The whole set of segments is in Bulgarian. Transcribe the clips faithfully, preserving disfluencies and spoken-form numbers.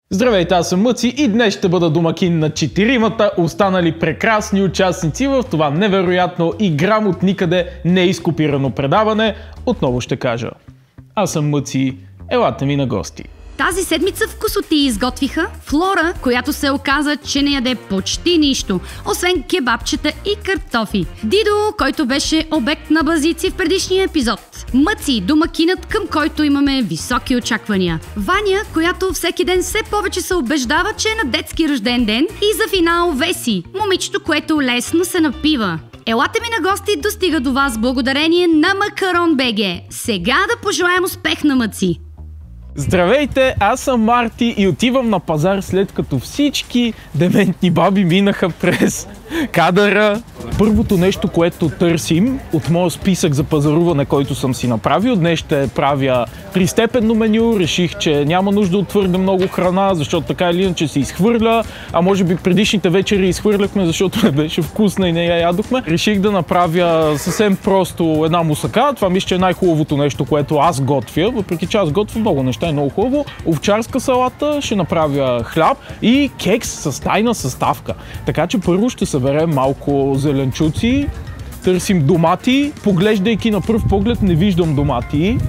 Здравейте, аз съм Мъци и днес ще бъда домакин на четиримата останали прекрасни участници в това невероятно и грам от никъде не изкопирано предаване. Отново ще кажа, аз съм Мъци, елате ми на гости. Тази седмица вкусоти изготвиха Флора, която се оказа, че не яде почти нищо, освен кебабчета и картофи. Дидо, който беше обект на базици в предишния епизод. Мъци, домакинът, към който имаме високи очаквания. Ваня, която всеки ден все повече се убеждава, че е на детски рожден ден. И за финал Веси, момичето, което лесно се напива. Елате ми на гости достига до вас благодарение на Макарон БГ. Сега да пожелаем успех на Мъци! Здравейте, аз съм Марти и отивам на пазар, след като всички дементни баби минаха през кадъра. Първото нещо, което търсим от моя списък за пазаруване, който съм си направил, днес ще правя тристепенно меню. Реших, че няма нужда от твърде много храна, защото така или иначе се изхвърля, а може би предишните вечери изхвърляхме, защото не беше вкусна и не я ядохме. Реших да направя съвсем просто една мусака. Това мисля, че е най-хубавото нещо, което аз готвя, въпреки че аз готвя много неща, е много хубаво. Овчарска салата, ще направя хляб и кекс с тайна съставка. Така че първо ще съберем малко зеленчуци, търсим домати. Поглеждайки на пръв поглед не виждам домати.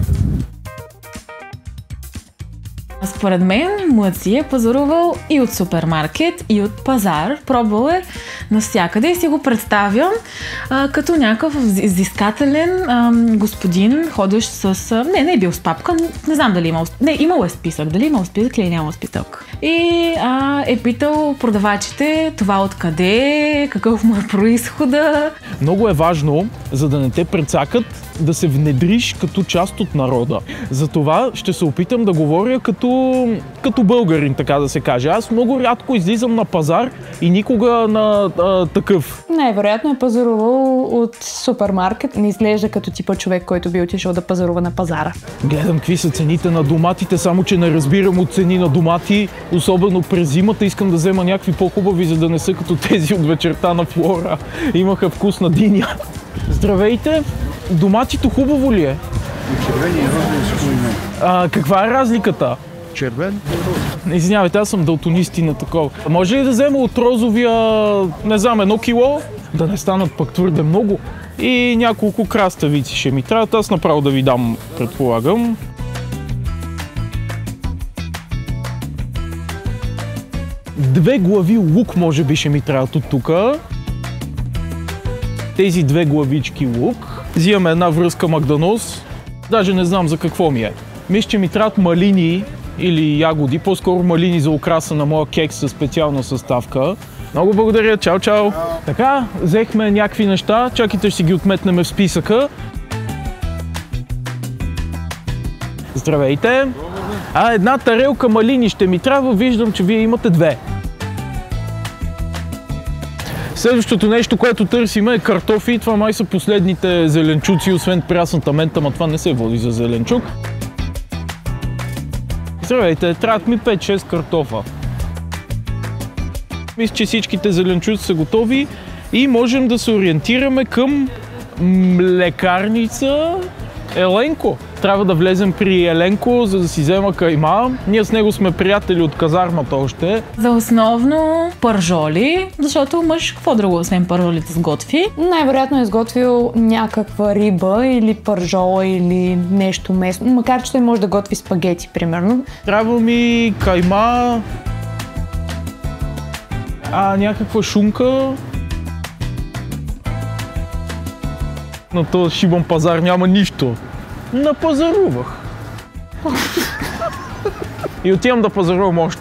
Според мен Мъци е пазарувал и от супермаркет, и от пазар. Пробвал е навсякъде и си го представям а, като някакъв изискателен а, господин, ходещ с... А, не, не е бил с папка, не знам дали имал... Не, имал е списък. Дали имал списък или нямал списък. И а, е питал продавачите това откъде, какъв му е произхода. Много е важно, за да не те прецакат, да се внедриш като част от народа. Затова ще се опитам да говоря като, като българин, така да се каже. Аз много рядко излизам на пазар и никога на а, такъв. Най-вероятно е пазарувал от супермаркет. Не изглежда като типа човек, който би отишъл да пазарува на пазара. Гледам какви са цените на доматите, само че не разбирам от цени на домати. Особено през зимата искам да взема някакви по-хубави, за да не са като тези от вечерта на Флора. Имаха вкусна диня. Здравейте! Доматито хубаво ли е? Червени и розови са хубави. А, каква е разликата? Червен? Извинявайте, аз съм далтонист и на такова. Може ли да взема от розовия, не знам, едно кило? Да не станат пък твърде много. И няколко краставици ще ми трябват. Аз направо да ви дам, предполагам. Две глави лук може би ще ми трябват от тука. Тези две главички лук. Взимаме една връзка магданоз. Даже не знам за какво ми е. Мисля, че ми трябват малини или ягоди. По-скоро малини за украса на моя кекс със специална съставка. Много благодаря. Чао, чао. Така, взехме някакви неща. Чакайте, ще си ги отметнем в списъка. Здравейте. А, една тарелка малини ще ми трябва. Виждам, че вие имате две. Следващото нещо, което търсим е картофи. Това май са последните зеленчуци, освен прясната мента, ама това не се води за зеленчук. Здравейте, трябват ми пет-шест картофа. Мисля, че всичките зеленчуци са готови и можем да се ориентираме към млекарница Еленко. Трябва да влезем при Еленко, за да си взема кайма. Ние с него сме приятели от казармата още. За основно пържоли, защото мъж какво друго освен пържолите сготви? Най-вероятно е изготвил някаква риба или пържола или нещо местно, макар че той може да готви спагети, примерно. Трябва ми кайма, а някаква шунка. На този шибан пазар няма нищо. Напазарувах. И отивам да пазарувам още.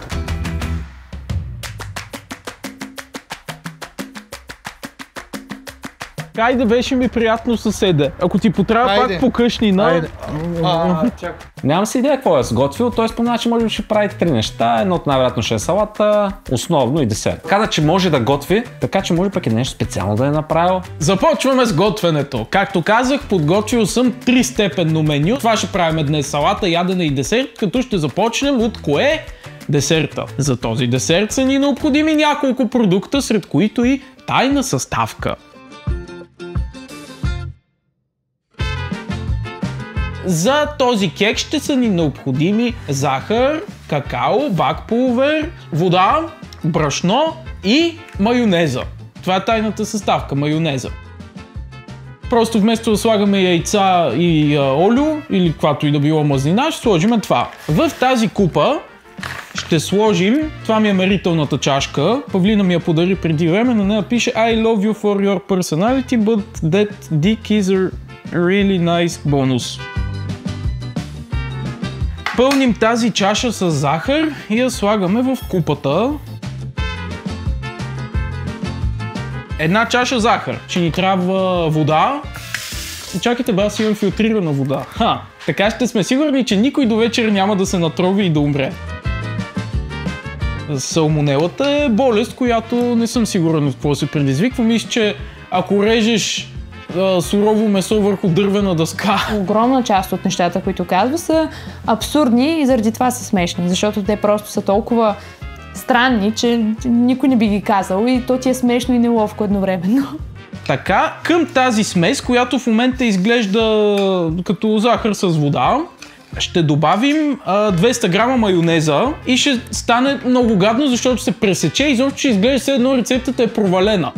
Хайде, беше ми приятно съседе. Ако ти потрябва пак по къщнина... Нямам си идея какво е сготвил. Той спомена, че може би ще прави три неща. Едното най-вероятно ще е салата, основно и десерт. Каза, че може да готви, така че може пък и нещо специално да е направил. Започваме с готвенето. Както казах, подготвил съм тристепенно меню. Това ще правим днес: салата, ядене и десерт, като ще започнем от кое? Десерта. За този десерт са ни необходими няколко продукта, сред които и тайна съставка. За този кек ще са ни необходими захар, какао, бак пулвер, вода, брашно и майонеза. Това е тайната съставка, майонеза. Просто вместо да слагаме яйца и а, олио или каквато и да било мазнина, ще сложим това. В тази купа ще сложим, това ми е мерителната чашка, Павлина ми я подари преди време, на нея пише I love you for your personality, but that dick is a really nice bonus. Пълним тази чаша с захар и я слагаме в купата. Една чаша захар. Ще ни трябва вода. Чакайте, бе, аз имам филтрирана вода. Ха, така ще сме сигурни, че никой до вечер няма да се натрови и да умре. Салмонелата е болест, която не съм сигурен от какво се предизвиква. Мисля, че ако режеш а, сурово месо върху дървена дъска... Огромна част от нещата, които казва, са абсурдни и заради това са смешни, защото те просто са толкова странни, че никой не би ги казал и то ти е смешно и неловко едновременно. Така, към тази смес, която в момента изглежда като захар с вода, ще добавим а, двеста грама майонеза и ще стане много гадно, защото се пресече и изобщо ще изглежда все едно рецептата е провалена.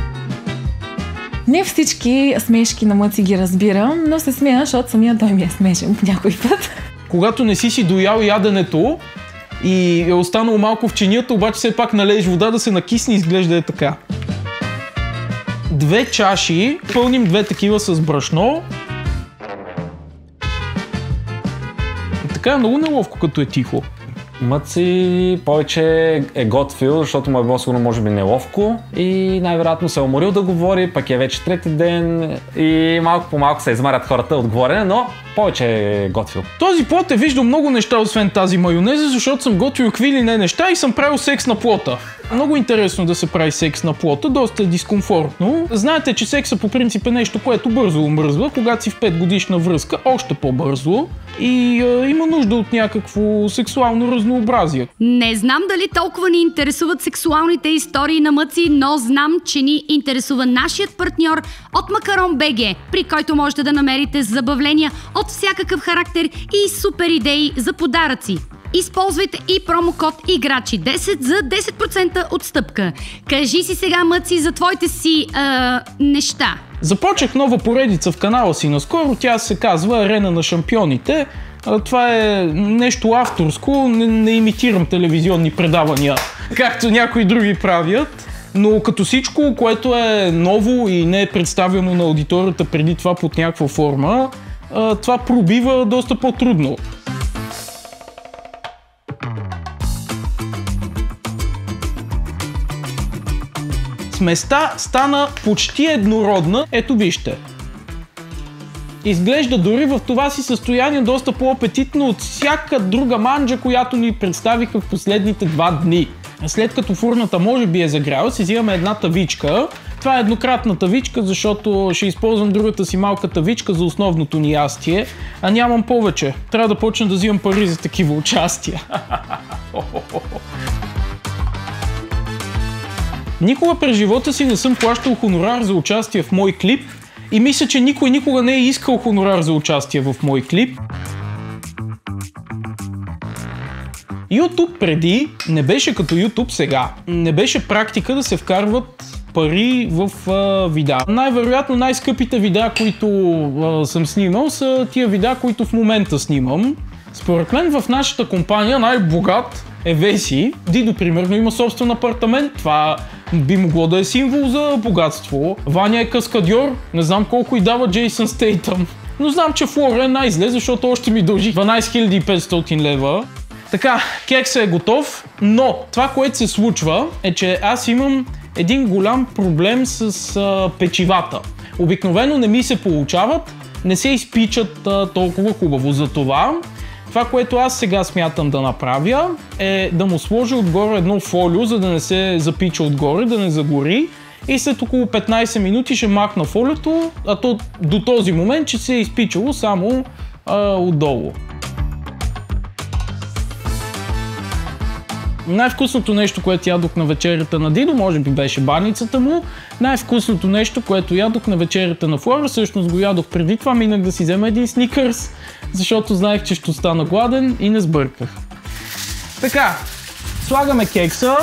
Не всички смешки на Мъци ги разбирам, но се смея, защото самия той ми е смешен по някой път. Когато не си си доял яденето и е останало малко в чинията, обаче все пак налееш вода да се накисне и изглежда е така. Две чаши, пълним две такива с брашно. Така е много неловко, като е тихо. Мъци повече е готвил, защото му е било сигурно може би неловко и най-вероятно се е уморил да говори, пък е вече трети ден и малко по малко се измарят хората от говорене, но повече е готвил. Този плод е виждал много неща, освен тази майонеза, защото съм готвил какви ли не неща и съм правил секс на плота. Много интересно да се прави секс на плота, доста е дискомфортно. Знаете, че секса по принцип е нещо, което бързо омръзва, когато си в пет годишна връзка, още по-бързо и е, има нужда от някакво сексуално разнообразие. Не знам дали толкова ни интересуват сексуалните истории на Мъци, но знам, че ни интересува нашият партньор от Макарон БГ, при който можете да намерите забавления от всякакъв характер и супер идеи за подаръци. Използвайте и промокод Играчи десет за десет процента отстъпка. Кажи си сега, Мъци, за твоите си а, неща. Започнах нова поредица в канала си наскоро, тя се казва Арена на шампионите. Това е нещо авторско, не, не имитирам телевизионни предавания, както някои други правят. Но като всичко, което е ново и не е представено на аудиторията преди това под някаква форма, това пробива доста по-трудно. Сместа стана почти еднородна. Ето вижте. Изглежда дори в това си състояние доста по-апетитно от всяка друга манджа, която ни представиха в последните два дни. След като фурната може би е загряла, си взимаме една тавичка. Това е еднократна тавичка, защото ще използвам другата си малка тавичка за основното ни ястие, а нямам повече. Трябва да почна да взимам пари за такива участия. Никога през живота си не съм плащал хонорар за участие в мой клип и мисля, че никой никога не е искал хонорар за участие в мой клип. YouTube преди не беше като YouTube сега. Не беше практика да се вкарват пари в а, видеа. Най-вероятно най-скъпите видеа, които а, съм снимал, са тия видеа, които в момента снимам. Според мен в нашата компания най-богат е Веси. Дидо, примерно, има собствен апартамент. Това би могло да е символ за богатство. Ваня е каскадьор. Не знам колко и дава Джейсън Стейтъм. Но знам, че Флора е най-зле, защото още ми дължи дванайсет хиляди и петстотин лева. Така, кексът е готов, но това, което се случва е, че аз имам един голям проблем с а, печивата. Обикновено не ми се получават, не се изпичат а, толкова хубаво. Затова това, което аз сега смятам да направя, е да му сложа отгоре едно фолио, за да не се запича отгоре, да не загори. И след около петнайсет минути ще махна фолиото, а то до този момент ще се е изпичало само а, отдолу. Най-вкусното нещо, което ядох на вечерята на Дидо, може би беше баницата му. Най-вкусното нещо, което ядох на вечерята на Флора, всъщност го ядох преди това, минах да си взема един сникърс, защото знаех, че ще остана гладен и не сбърках. Така, слагаме кекса.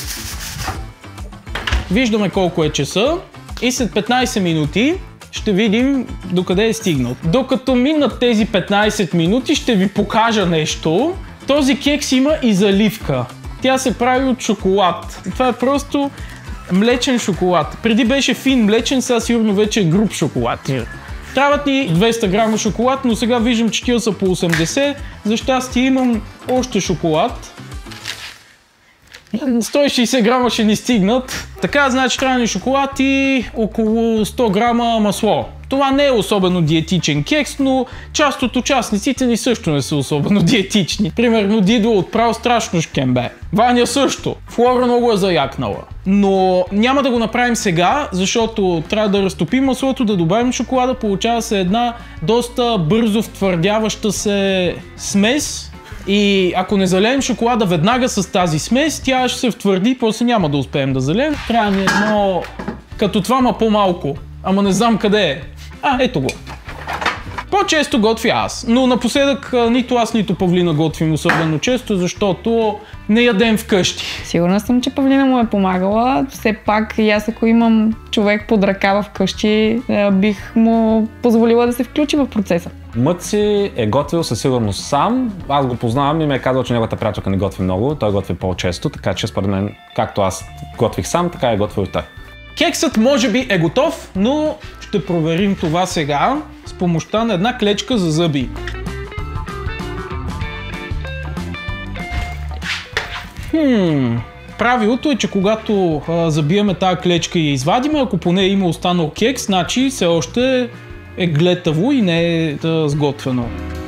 Виждаме колко е часа и след петнайсет минути ще видим докъде е стигнал. Докато минат тези петнайсет минути ще ви покажа нещо. Този кекс има и заливка. Тя се прави от шоколад. Това е просто млечен шоколад. Преди беше фин млечен, сега сигурно вече е груб шоколад. Трябват ни двеста грама шоколад, но сега виждам, че тия са по осемдесет. За щастие имам още шоколад. сто и шейсет грама ще ни стигнат. Така, значи трябва ни шоколад и около сто грама масло. Това не е особено диетичен кекс, но част от участниците ни също не са особено диетични. Примерно Дидо отправил страшно шкембе. Ваня също. Флора много е заякнала. Но няма да го направим сега, защото трябва да разтопим маслото, да добавим шоколада. Получава се една доста бързо втвърдяваща се смес. И ако не залеем шоколада веднага с тази смес, тя ще се втвърди, после няма да успеем да залеем. Трябва ни едно като това, ма по-малко. Ама не знам къде е. А, ето го. По-често готвя аз, но напоследък нито аз, нито Павлина готвим особено често, защото не ядем вкъщи. Сигурна съм, че Павлина му е помагала. Все пак и аз, ако имам човек под ръка вкъщи, бих му позволила да се включи в процеса. Мъци е готвил със сигурност сам. Аз го познавам и ми е казал, че неговата приятелка не готви много. Той готви по-често, така че според мен, както аз готвих сам, така е готвил и той. Кексът може би е готов, но ще проверим това сега с помощта на една клечка за зъби. Хм... Правилото е, че когато а, забиеме тази клечка и я извадиме, ако поне има останал кекс, значи все още е глетаво и не е да, сготвено.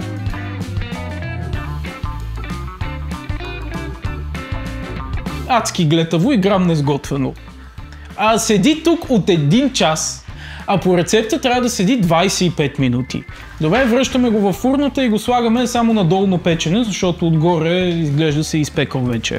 Адски глетаво и грам несготвено. А седи тук от един час, а по рецепта трябва да седи двайсет и пет минути. Добре, връщаме го във фурната и го слагаме само на долно печене, защото отгоре изглежда се изпекал вече.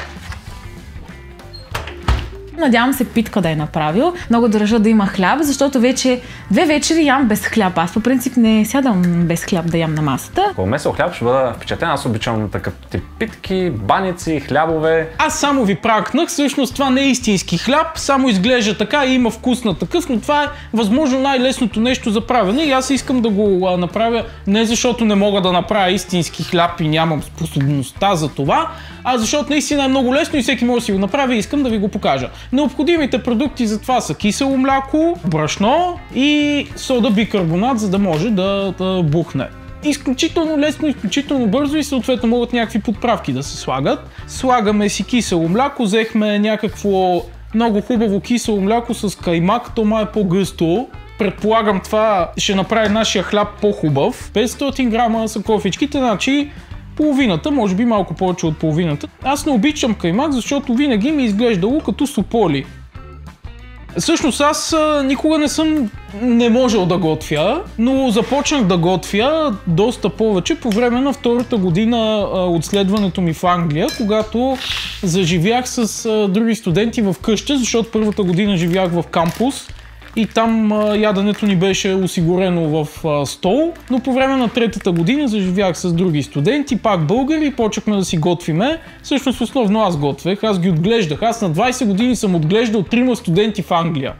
Надявам се Питка да е направил. Много държа да има хляб, защото вече две вечери ям без хляб. Аз по принцип не сядам без хляб да ям на масата. Ако месел хляб ще бъда впечатлен. Аз обичам такъв тип питки, баници, хлябове. Аз само ви пракнах, всъщност това не е истински хляб, само изглежда така и има вкус на такъв, но това е възможно най-лесното нещо за правене и аз искам да го а, направя не защото не мога да направя истински хляб и нямам способността за това, а защото наистина е много лесно и всеки може да си го направи и искам да ви го покажа. Необходимите продукти за това са кисело мляко, брашно и сода бикарбонат, за да може да, да бухне. Изключително лесно, изключително бързо и съответно могат някакви подправки да се слагат. Слагаме си кисело мляко, взехме някакво много хубаво кисело мляко с каймак, то май е по-гъсто. Предполагам това ще направи нашия хляб по-хубав. петстотин грама са кофичките, значи половината, може би малко повече от половината. Аз не обичам каймак, защото винаги ми е изглеждало като сополи. Всъщност аз а, никога не съм не можел да готвя, но започнах да готвя доста повече по време на втората година а, от следването ми в Англия, когато заживях с а, други студенти в къща, защото първата година живях в кампус и там а, яденето ни беше осигурено в а, стол, но по време на третата година заживях с други студенти, пак българи, и почнахме да си готвиме. Всъщност основно аз готвех, аз ги отглеждах. Аз на двайсет години съм отглеждал трима студенти в Англия.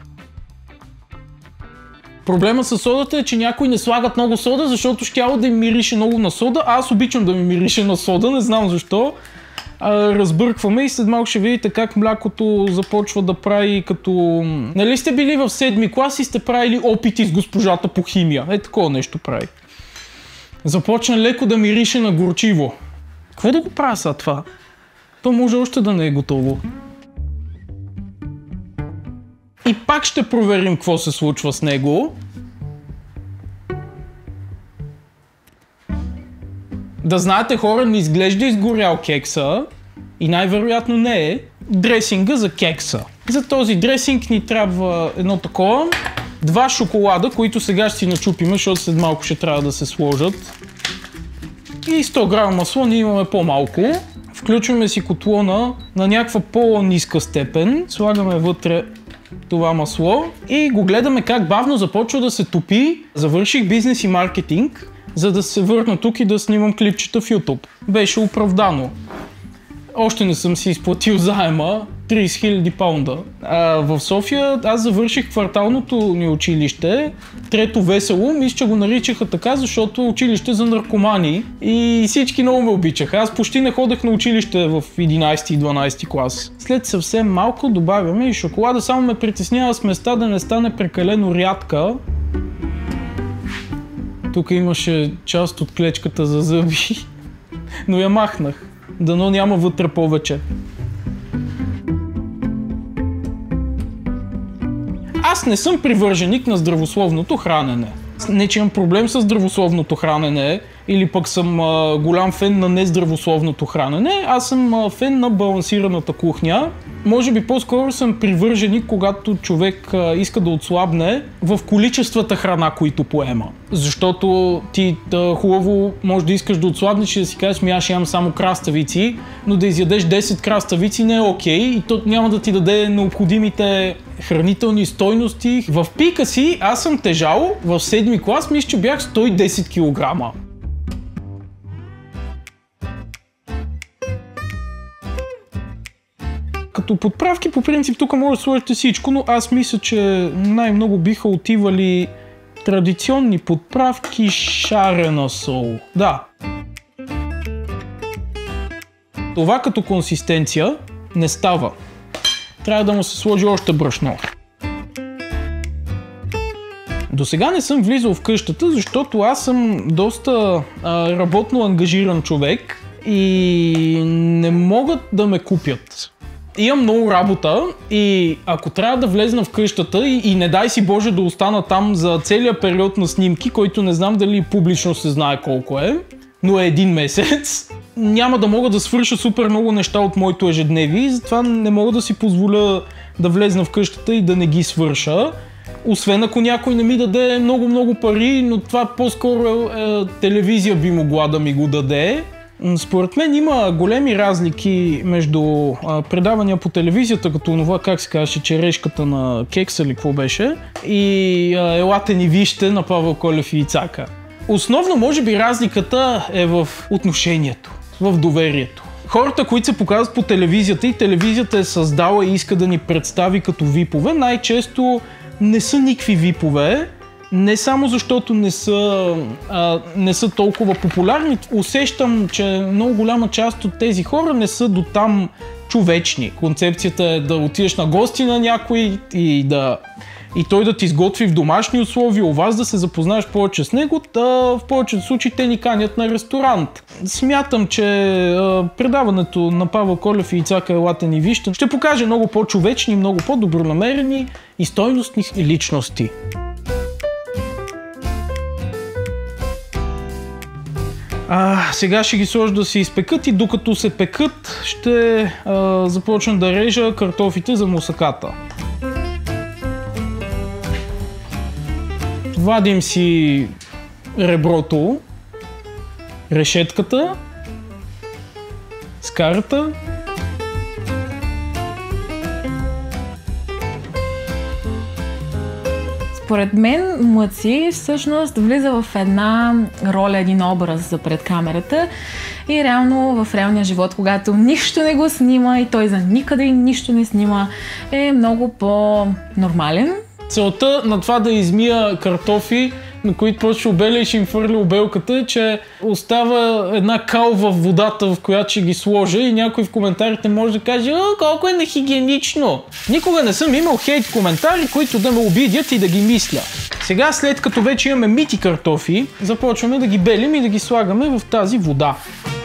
Проблема с содата е, че някои не слагат много сода, защото щяло да им мирише много на сода. Аз обичам да ми мирише на сода, не знам защо. Разбъркваме и след малко ще видите как млякото започва да прави като... Нали сте били в седми клас и сте правили опити с госпожата по химия? Е, такова нещо прави. Започна леко да мирише на горчиво. Какво да го правя сега това? То може още да не е готово. И пак ще проверим какво се случва с него. Да знаете, хора, не изглежда изгорял кекса и най-вероятно не е дресинга за кекса. За този дресинг ни трябва едно такова, два шоколада, които сега ще си начупиме, защото след малко ще трябва да се сложат. И сто грама масло, ние имаме по-малко. Включваме си котлона на някаква по-ниска степен, слагаме вътре това масло и го гледаме как бавно започва да се топи. Завърших бизнес и маркетинг, за да се върна тук и да снимам клипчета в YouTube. Беше оправдано. Още не съм си изплатил заема трийсет хиляди паунда. А, в София аз завърших кварталното ни училище, трето весело, мисля, че го наричаха така, защото училище за наркомани и всички много ме обичаха. Аз почти не ходех на училище в единайсети и дванайсети клас. След съвсем малко добавяме и шоколада, само ме притеснява с места да не стане прекалено рядка. Тук имаше част от клечката за зъби, но я махнах. Дано няма вътре повече. Аз не съм привърженик на здравословното хранене. Не, че имам проблем с здравословното хранене или пък съм а, голям фен на нездравословното хранене. Аз съм а, фен на балансираната кухня. Може би по-скоро съм привърженик, когато човек а, иска да отслабне в количествата храна, които поема. Защото ти да, хубаво може да искаш да отслабнеш и да си кажеш, ми аз ям само краставици, но да изядеш десет краставици не е окей и то няма да ти даде необходимите хранителни стойности. В пика си аз съм тежал в седми клас, мисля, че бях сто и десет килограма. Като подправки, по принцип, тук може да сложите всичко, но аз мисля, че най-много биха отивали традиционни подправки, шарена сол. Да. Това като консистенция не става. Трябва да му се сложи още брашно. До сега не съм влизал в къщата, защото аз съм доста а, работно ангажиран човек и не могат да ме купят. Имам много работа и ако трябва да влезна в къщата и, и не дай си Боже да остана там за целия период на снимки, който не знам дали публично се знае колко е, но е един месец, няма да мога да свърша супер много неща от моето ежедневие и затова не мога да си позволя да влезна в къщата и да не ги свърша. Освен ако някой не ми даде много-много пари, но това по-скоро е, телевизия би могла да ми го даде. Според мен има големи разлики между а, предавания по телевизията, като това, как се казваше, черешката на кекса или какво беше, и а, елате ни вижте на Павел Колев и Ицака. Основно, може би, разликата е в отношението, в доверието. Хората, които се показват по телевизията и телевизията е създала и иска да ни представи като випове, най-често не са никакви випове. Не само защото не са, а, не са толкова популярни, усещам, че много голяма част от тези хора не са до там човечни. Концепцията е да отидеш на гости на някой и, да, и той да ти изготви в домашни условия, у вас да се запознаеш повече с него, да, в повечето случаи те ни канят на ресторант. Смятам, че а, предаването на Павел Колев и Ицака елате ни вижте ще покаже много по-човечни, много по-добронамерени и стойностни личности. А, сега ще ги сложа да се изпекат и докато се пекат ще а, започна да режа картофите за мусаката. Вадим си реброто, решетката, скарата. Според мен Мъци всъщност влиза в една роля, един образ за пред камерата и реално в реалния живот, когато нищо не го снима и той за никъде нищо не снима, е много по-нормален. Целта на това да измия картофи, на които почва обеля и ще им фърля обелката, е, че остава една кал във водата, в която ще ги сложа и някой в коментарите може да каже: "О, колко е нехигиенично." Никога не съм имал хейт коментари, които да ме обидят и да ги мисля. Сега, след като вече имаме мити картофи, започваме да ги белим и да ги слагаме в тази вода.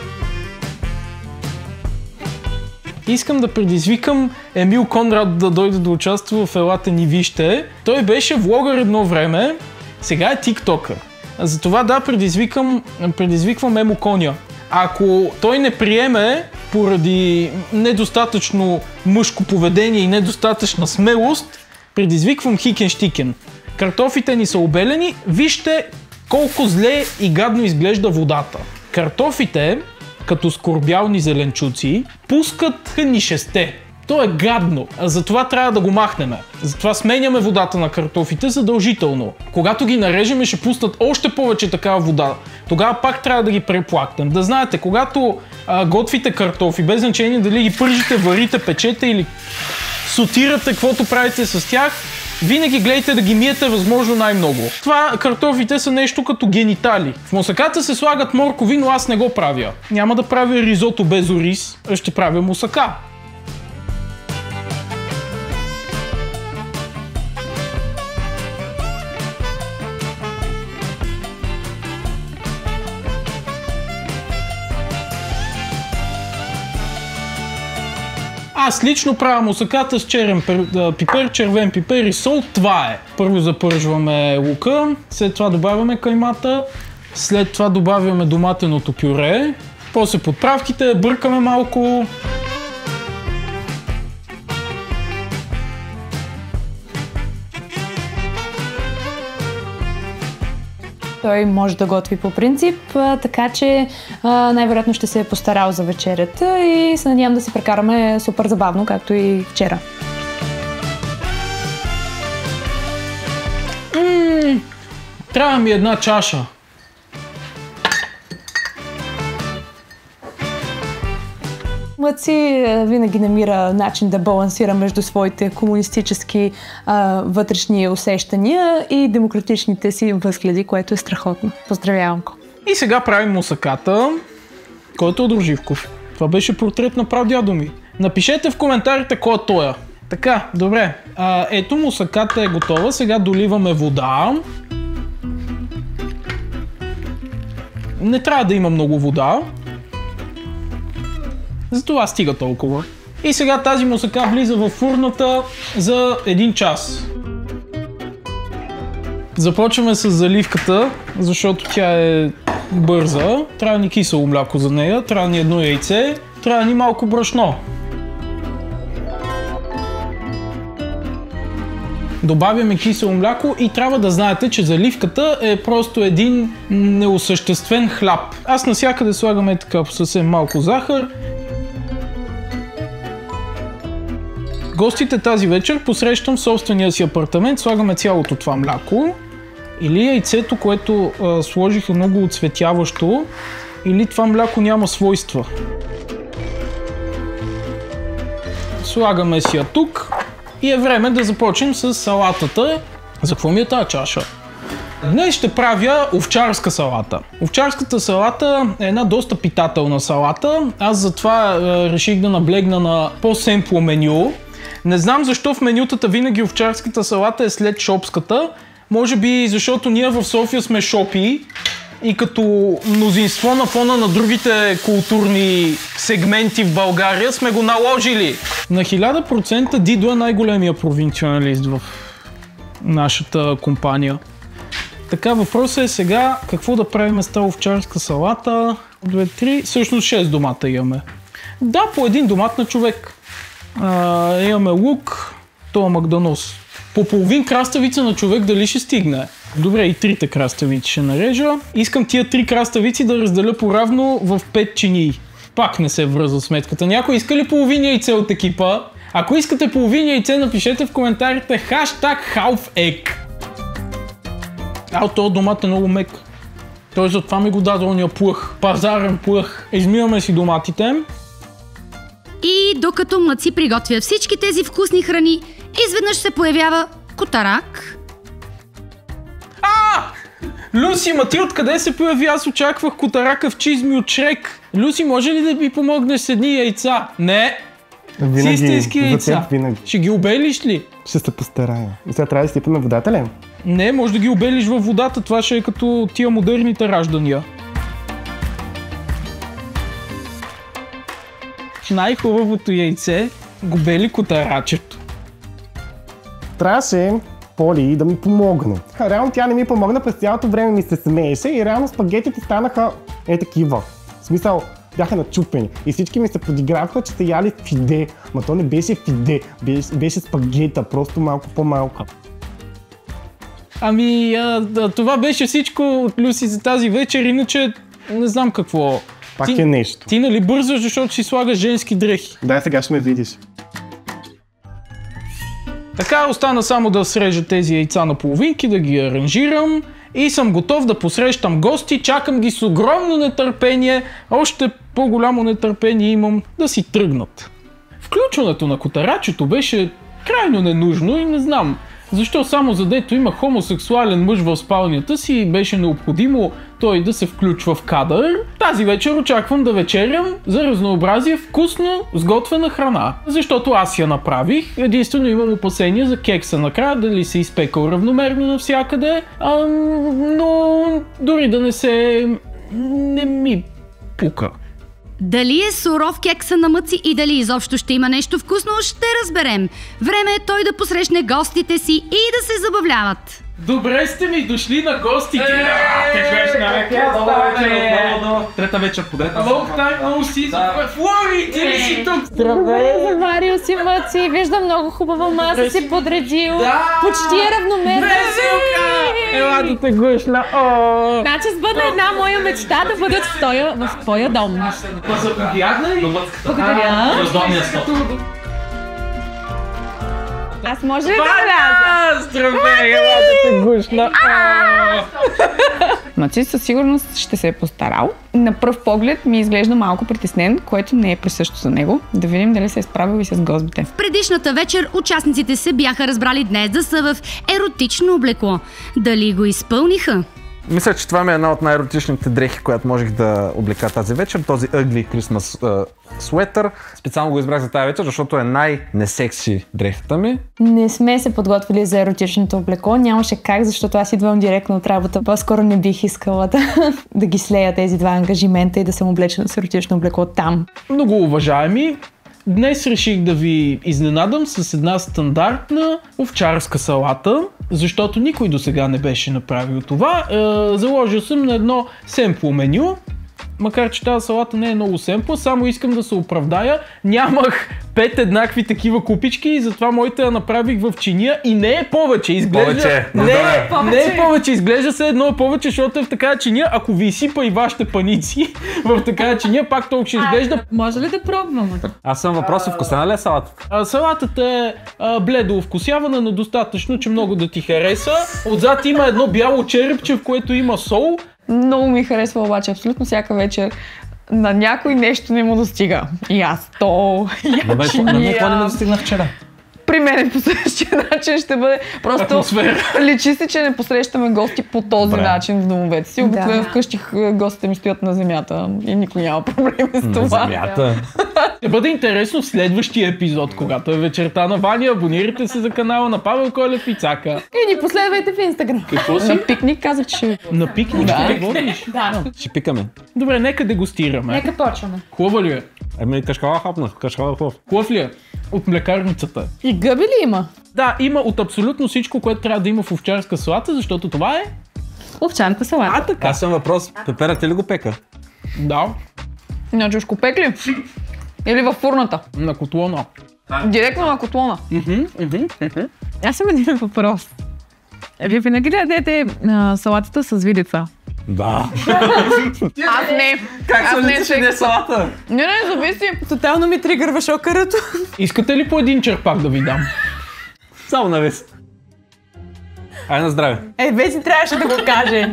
Искам да предизвикам Емил Конрад да дойде да участва в Елате ни вижте. Той беше влогър едно време, сега е тиктокър. Затова да, предизвикам, предизвиквам Емо Коня. Ако той не приеме поради недостатъчно мъжко поведение и недостатъчна смелост, предизвиквам Хикен-Штикен. Картофите ни са обелени, вижте колко зле и гадно изглежда водата. Картофите, като скорбялни зеленчуци, пускат нишесте. То е гадно, а затова трябва да го махнем. Затова сменяме водата на картофите задължително. Когато ги нарежем, ще пуснат още повече такава вода. Тогава пак трябва да ги преплакнем. Да знаете, когато а, готвите картофи, без значение дали ги пържите, варите, печете или сотирате, каквото правите с тях, винаги гледайте да ги миете възможно най-много. Това картофите са нещо като генитали. В мусаката се слагат моркови, но аз не го правя. Няма да правя ризото без ориз, а ще правя мусака. Аз лично правя мусаката с черен пипер, червен пипер и сол. Това е. Първо запържваме лука, след това добавяме каймата, след това добавяме доматеното пюре, после подправките, бъркаме малко. Той може да готви по принцип, а, така че а, най-вероятно ще се е постарал за вечерята и се надявам да си прекараме супер забавно, както и вчера. Ммм, трябва ми една чаша. Мъци винаги намира начин да балансира между своите комунистически а, вътрешни усещания и демократичните си възгледи, което е страхотно. Поздравявам го! И сега правим мусаката, който е от Живков. Това беше портрет на прадядо ми. Напишете в коментарите кой е тоя. Така, добре. А, ето мусаката е готова. Сега доливаме вода. Не трябва да има много вода. Затова стига толкова. И сега тази мусака влиза в фурната за един час. Започваме с заливката, защото тя е бърза. Трябва ни кисело мляко за нея, трябва ни едно яйце, трябва ни малко брашно. Добавяме кисело мляко и трябва да знаете, че заливката е просто един неосъществен хляб. Аз навсякъде слагаме така съвсем малко захар. Гостите тази вечер посрещам в собствения си апартамент, слагаме цялото това мляко. Или яйцето, което а, сложиха много оцветяващо, или това мляко няма свойства. Слагаме си я тук и е време да започнем с салатата. За какво ми е тази чаша? Днес ще правя овчарска салата. Овчарската салата е една доста питателна салата. Аз затова а, реших да наблегна на по-семпло меню. Не знам защо в менютата винаги овчарската салата е след шопската. Може би защото ние в София сме шопи и като мнозинство на фона на другите културни сегменти в България сме го наложили. На хиляда процента Дидо е най-големия провинциалист в нашата компания. Така, въпросът е сега какво да правим с тази овчарска салата. две, три, всъщност шест домата имаме. Да, по един домат на човек. А, имаме лук, това магданос. По половин краставица на човек дали ще стигне? Добре, и трите краставици ще нарежа. Искам тия три краставици да разделя поравно в пет чинии. Пак не се връзва сметката. Някой иска ли половин яйце от екипа? Ако искате половин яйце, напишете в коментарите хаштаг half egg. А, този домат е много мек. Той затова ми го даде ония плъх. Пазарен плъх. Измиваме си доматите. И докато Мъци приготвя всички тези вкусни храни, изведнъж се появява котарак. А! Люси, ма ти откъде се появи? Аз очаквах котарака в чизми от Шрек. Люси, може ли да ми помогнеш с едни яйца? Не! Винаги, си истински яйца. За теб винаги. Ще ги обелиш ли? Ще се постарая. И сега трябва да изсипаме водата ли? Не, може да ги обелиш във водата. Това ще е като тия модерните раждания. Най-хубавото яйце го бели котарачето. Трябваше Поли да ми помогне. Реално тя не ми помогна, през цялото време ми се смееше и реално спагетите станаха е такива. В смисъл, бяха начупени. И всички ми се подиграваха, че са яли фиде. Ма то не беше фиде, беше, беше спагета, просто малко по-малка. Ами, а, да, това беше всичко от Люси за тази вечер, иначе не знам какво. Пак ти, е нещо. Ти нали бързаш, защото си слагаш женски дрехи? Дай сега ще ме видиш. така, остана само да срежа тези яйца на половинки, да ги аранжирам и съм готов да посрещам гости. Чакам ги с огромно нетърпение. Още по-голямо нетърпение имам да си тръгнат. Включването на котарачето беше крайно ненужно и не знам защо само задето има хомосексуален мъж в спалнята си беше необходимо той да се включва в кадър. Тази вечер очаквам да вечерям за разнообразие вкусно сготвена храна. Защото аз я направих. Единствено имам опасение за кекса накрая, дали се изпекал равномерно навсякъде. А, но дори да не се... не ми пука. Дали е суров кекса на Мъци и дали изобщо ще има нещо вкусно, ще разберем. Време е той да посрещне гостите си и да се забавляват. Добре сте ми дошли на гости. Трета вечер подред. Long time no see. Флори, ти ли си тук? Здравей, заварил си Мъци, виждам много хубава маса си подредил. Почти е равномерна. Ела да те гушна. Значи сбъдна една моя мечта да бъдат в твоя, в твоя дом. Благодаря. Аз може ли да вляза? Здравей, ела да те гушна. Мъци със сигурност ще се е постарал. На пръв поглед ми изглежда малко притеснен, което не е присъщо за него. Да видим дали се е справил и с гостите. В предишната вечер участниците се бяха разбрали днес да са в еротично облекло. Дали го изпълниха? Мисля, че това ми е една от най-еротичните дрехи, която можех да облека тази вечер. Този Ugly Christmas uh, sweater. Специално го избрах за тази вечер, защото е най-несекси дрехата ми. Не сме се подготвили за еротичното облекло. Нямаше как, защото аз идвам директно от работа. По-скоро не бих искала да, да ги слея тези два ангажимента и да съм облечена с еротично облекло там. Много уважаеми, днес реших да ви изненадам с една стандартна овчарска салата, защото никой до сега не беше направил това. Е, заложил съм на едно семпло меню, макар че тази салата не е много семпла, само искам да се оправдая. Нямах пет еднакви такива купички и затова моите я направих в чиния и не е повече. Изглежда... Повече. Не, е, повече. не е повече, изглежда се едно е повече, защото е в такава чиния. Ако ви изсипа и вашите паници в такава чиния, пак толкова ще изглежда. Може ли да пробвам? Аз съм въпросът, вкусена ли е салатата? А, салатата е а, бледо овкусявана, но достатъчно, че много да ти хареса. Отзад има едно бяло черепче, в което има сол. Много ми харесва обаче абсолютно всяка вечер. На някой нещо не му достига. И аз то, я чиния. На мен това не ме достигна вчера. При мен по същия начин ще бъде просто атмосфера. Личи се, че не посрещаме гости по този Бре. начин в домовете си. Обикновено да. Вкъщи гостите ми стоят на земята и никой няма проблеми с това. На земята. Ще бъде интересно в следващия епизод, когато е вечерта на Ваня. Абонирайте се за канала на Павел Колев и Цака. И ни последвайте в Инстаграм. Какво си? На пикник казах, че... На пикник да. ще водиш? Да. Ще пикаме. Добре, нека дегустираме. Нека почваме. Хубава ли е? Еми, кашкала хапнах, кашкала хубав. Хубав ли е? От млекарницата. И гъби ли има? Да, има от абсолютно всичко, което трябва да има в овчарска салата, защото това е... Овчарска салата. А, така. Аз съм въпрос, пеперът ли го пека? Да. На чушкопек ли? Или във фурната? На котлона. Директно на котлона. Mm-hmm. Аз съм един въпрос. Вие винаги ли ядете а, салатата с видица? Да. Аз не. Как се лица, че не е салата? Не, не, зависи. Тотално ми тригърва шокърато. Искате ли по един черпак да ви дам? Само навес. Ай, на здраве. Е, вече трябваше да го каже.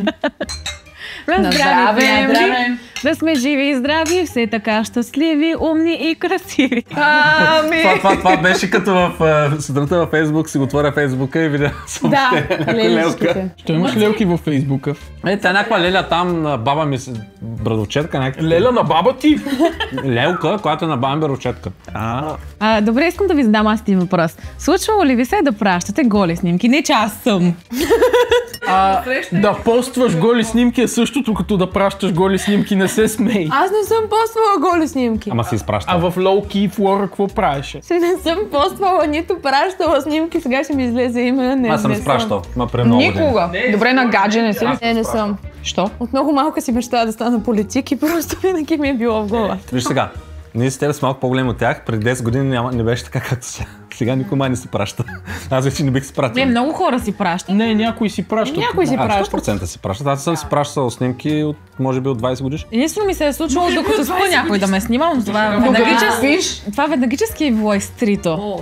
На здраве, на здраве. Да сме живи и здрави, все така щастливи, умни и красиви. Ами... това, това, това беше като в сутринта във Фейсбук, си го отворя Фейсбука и видя съобщение. Да, леличките. Ще имаш лелки във Фейсбука. Е, тя някаква леля там, баба ми, брадовчетка някаква. Леля на баба ти? Лелка, която е на баба ми брадовчетка. А. А, добре, искам да ви задам аз един въпрос. Случвало ли ви се да пращате голи снимки? Не, че аз съм. А, да постваш голи снимки е същото, като да пращаш голи снимки, не се смей. Аз не съм поствала голи снимки. Ама си изпраща. А в Лоуки и Флора какво правеше? Не съм поствала, нито пращала снимки, сега ще ми излезе име. Не, аз съм не изпращал, ма пре много Никога. Не, Добре, на гадже не си. Не, не съм. Що? От много малка си мечтая да стана политик и просто винаги ми е било в главата. Виж сега, ние с теб с малко по-големи от тях, преди десет години няма, не беше така както сега. Сега никой май не се праща. Аз вече не бих се пратил. Не, много хора си пращат. Не, някой си праща. Някой си праща. сто процента си пращат. Аз съм си пращал снимки от, може би, от двайсет годиш. Единствено ми се е случвало, докато спа някой да ме снимам. Това веднагически, това веднагически е било изтрито.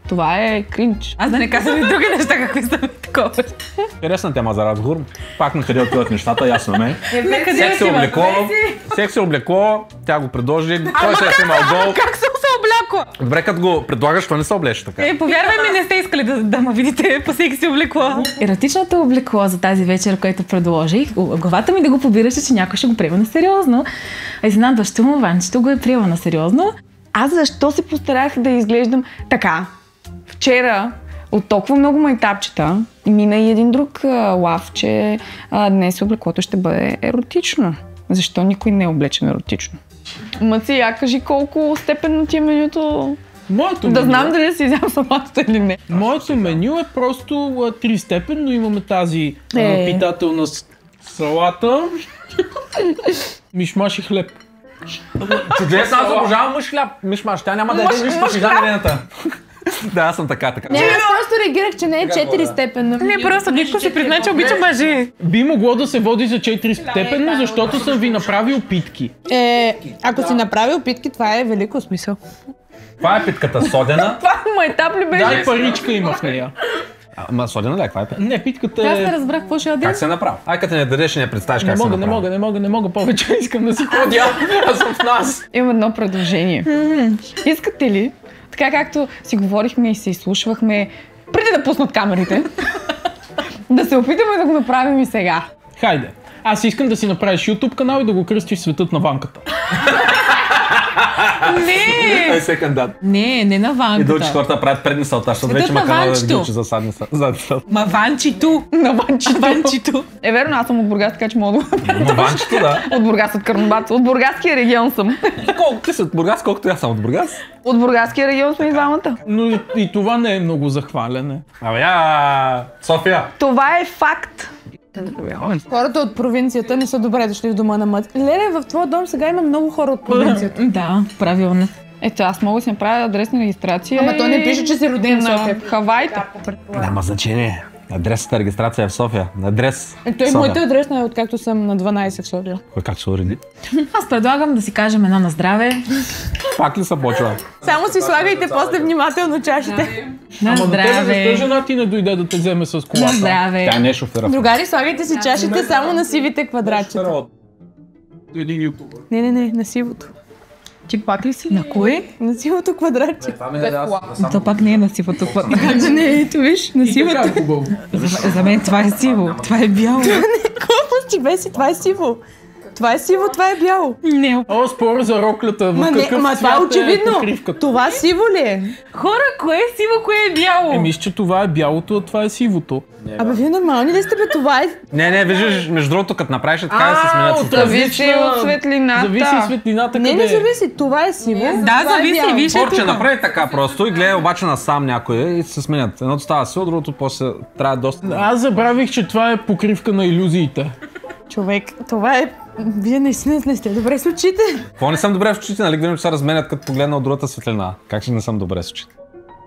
Това е кринч. Аз да не казвам и други неща, какви са ми такова. Интересна тема за разговор. Пак на къде отиват нещата, ясно ме. Къде Всеки се отиват? облекло, всеки се облекло, тя го предложи, той се е снимал долу. Как съм се облякла? Добре, като го предлагаш, това не се облече така. Е, повярвай ми, не сте искали да, да ме видите по всеки си облекло. Еротичното облекло за тази вечер, което предложих, главата ми да го побираше, че някой ще го приема на сериозно. А изненадващо му Ванчето го е приема на сериозно. Аз защо се постарах да изглеждам така? Вчера от толкова много майтапчета мина и един друг а, лав, че а, днес облеклото ще бъде еротично. Защо никой не е облечен еротично? Мъци, я кажи колко степенно ти е менюто. Моето Да меню, знам дали си взял салатата или не. моето меню е просто а, тристепенно. Имаме тази а, Е. питателна с- салата, мишмаш и хлеб. Чудесно, аз обожавам мъж хляб. Мишмаш, тя няма да яде нищо по неделята. Да, аз съм така, така. Не, аз просто реагирах, че не е четири степенно. Не, просто Дитко си призна, че обича мъжи. Би могло да се води за четири степенно, защото съм ви направил питки. Е, ако си направил питки, това е велико смисъл. Това е питката содена. Това майтап ли беше? Дай паричка има в нея. Ама содена ли е? Каква е питка? Не, питката Аз не е... разбрах какво ще ядем. Как се направи? Ай, като не дадеш, не представиш Не как се мога, направи. не мога, не мога, не мога повече. Искам да си ходя. Аз съм в нас. Имам едно предложение. Искате ли, така както си говорихме и се изслушвахме, преди да пуснат камерите, да се опитаме да го направим и сега? Хайде. Аз искам да си направиш YouTube канал и да го кръстиш Светът на ванката. Не! Ай, секънд дат. Не, не на И до ванката. четвърта правят предни салта, защото Светът вече на има канал да ванчето. ги учи за задни са- задни салта. Ма ванчито. На ванчето. Ванчито. Е, верно, аз съм от Бургас, така че мога да го... Но ванчето, да. От Бургас, от Карнобат. От Бургаския регион съм. Колко ти си от Бургас, колкото и аз съм от Бургас. От Бургаския регион сме и двамата. Но и, и това не е много захваляне. Абе, я, София. Това е факт. Хората от провинцията не са добре дошли в дома на мът. Леле, в твоя дом сега има много хора от провинцията. Да, правилно. Ето, аз мога да си направя адресна регистрация. Ама то не пише, че си роден в на София. Хавайте. Няма значение. Адресната регистрация е в София. Адрес. Е, той София. моята адресна е откакто съм на дванайсет в София. Кой как се уреди? Аз предлагам да си кажем едно на здраве. Пак ли се почва? Само си слагайте после внимателно чашите. На Ама на тебе защо здраве. жена ти не дойде да те вземе с На колата? здраве. Тя не е шофера. Другари, слагайте си чашите само на сивите квадратчета. Един ютубър. Не, не, не, на сивото. Ти пак ли си? На кое? На сивото квадратче. То пак не е на сивото квадрат. Така че не, ето виж, на И така сивото. е хубаво. За, за мен това е сиво. Това е бяло. Глупости, Беси, това е сиво. Това е сиво, това е бяло. Не. О, спора за роклята. В Ма, не, какъв ма това е цвят очевидно. покривката? Това сиво ли е? Хора, кое е сиво, кое е бяло? Е, мисля, че това е бялото, а това е сивото. Абе, вие нормални ли сте, бе? Това е... Не, не, виждаш, между другото, като направиш така да се сменят от цветове. Зависи различна- от светлината. Зависи светлината Не, къде не е. зависи. Това е сиво. Да, това е зависи, бяло. виж. Порче, направи така просто и гледай обаче насам някой и се сменят. Едното става сило, другото после трябва доста... Аз забравих, че това е покривка на илюзиите. Човек, това е... Вие наистина не сте добре с очите. Какво не съм добре в очите, нали? Гледам, че се разменят като погледна от другата светлина. Как ще не съм добре с очите?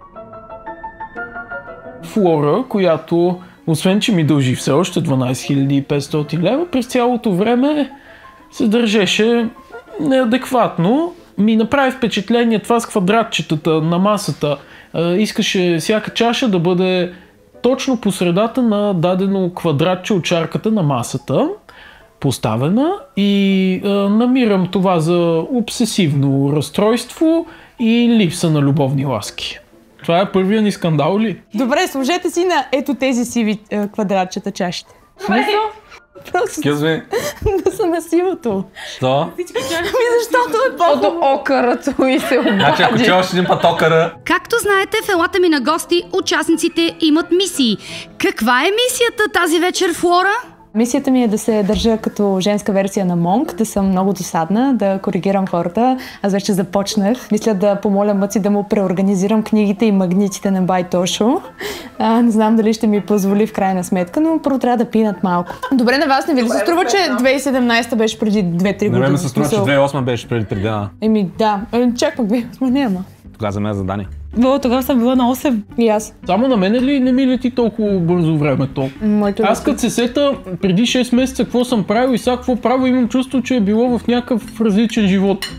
Флора, която освен, че ми дължи все още дванайсет хиляди и петстотин лева, през цялото време се държеше неадекватно. Ми направи впечатление това с квадратчетата на масата. Е, искаше всяка чаша да бъде точно по средата на дадено квадратче от чарката на масата, поставена, и е, намирам това за обсесивно разстройство и липса на любовни ласки. Това е първия ни скандал ли? Добре, сложете си на ето тези сиви е, квадратчета чашите. Смисъл? Просто Excuse me? да са на сивото. Що? Ами защото е по-до окърато и се Значи ако обади. че още един път окъра... Както знаете, в елата ми на гости участниците имат мисии. Каква е мисията тази вечер, Флора? Мисията ми е да се държа като женска версия на Монк, да съм много досадна, да коригирам хората. Аз вече започнах. Мисля да помоля Мъци да му преорганизирам книгите и магнитите на Байтошо. А, не знам дали ще ми позволи в крайна сметка, но първо трябва да пинат малко. Добре, на вас не ви ли се струва, че две хиляди и седемнайсета беше преди две-три На години? мен ми се струва, че Смисъл, две хиляди и осма беше преди три дена. Еми да, Е, чак пък две хиляди и осма няма. Тогава за мен е задание. Било, тогава съм била на осем. И аз. Само на мене ли не ми лети толкова бързо времето? Моето Аз като се сета преди шест месеца какво съм правил и сега какво правя, имам чувство, че е било в някакъв различен живот.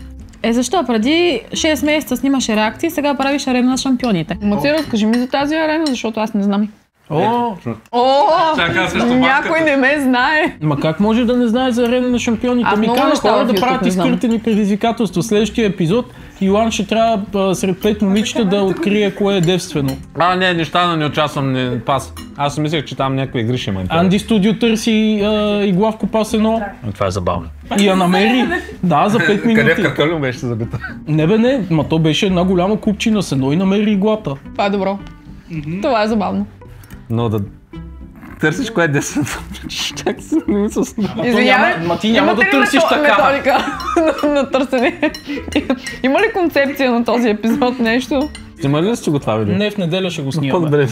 Е, защо? Преди шест месеца снимаше реакции, сега правиш арена на шампионите. Маци, разкажи ми за тази арена, защото аз не знам. О, О, Чака също някой не ме знае. ма как може да не знае за арена на шампионите? Аз Ми много кара неща хора в да YouTube правят не знам. изкъртени предизвикателства. В следващия епизод Йоан ще трябва а, сред пет момичета да открие кое е девствено. А, не, неща да не участвам, не, пас. Аз мислех, че там някакви игри ще има. Анди Студио търси а, игла в копас едно Това е забавно. и я намери. Да, за пет минути. Къде в картофелин беше забита? Не бе, не, ма то беше една голяма купчина с едно и намери иглата. Това е добро. Това е забавно. Но да търсиш кое е десен. Чак се не мисля с това. Извинявай, ма ти няма имате да ли търсиш мето- така. методика на, на търсене? Има ли концепция на този епизод, нещо? Има ли си го това видео? Не, в неделя ще го снимаме. По-добре.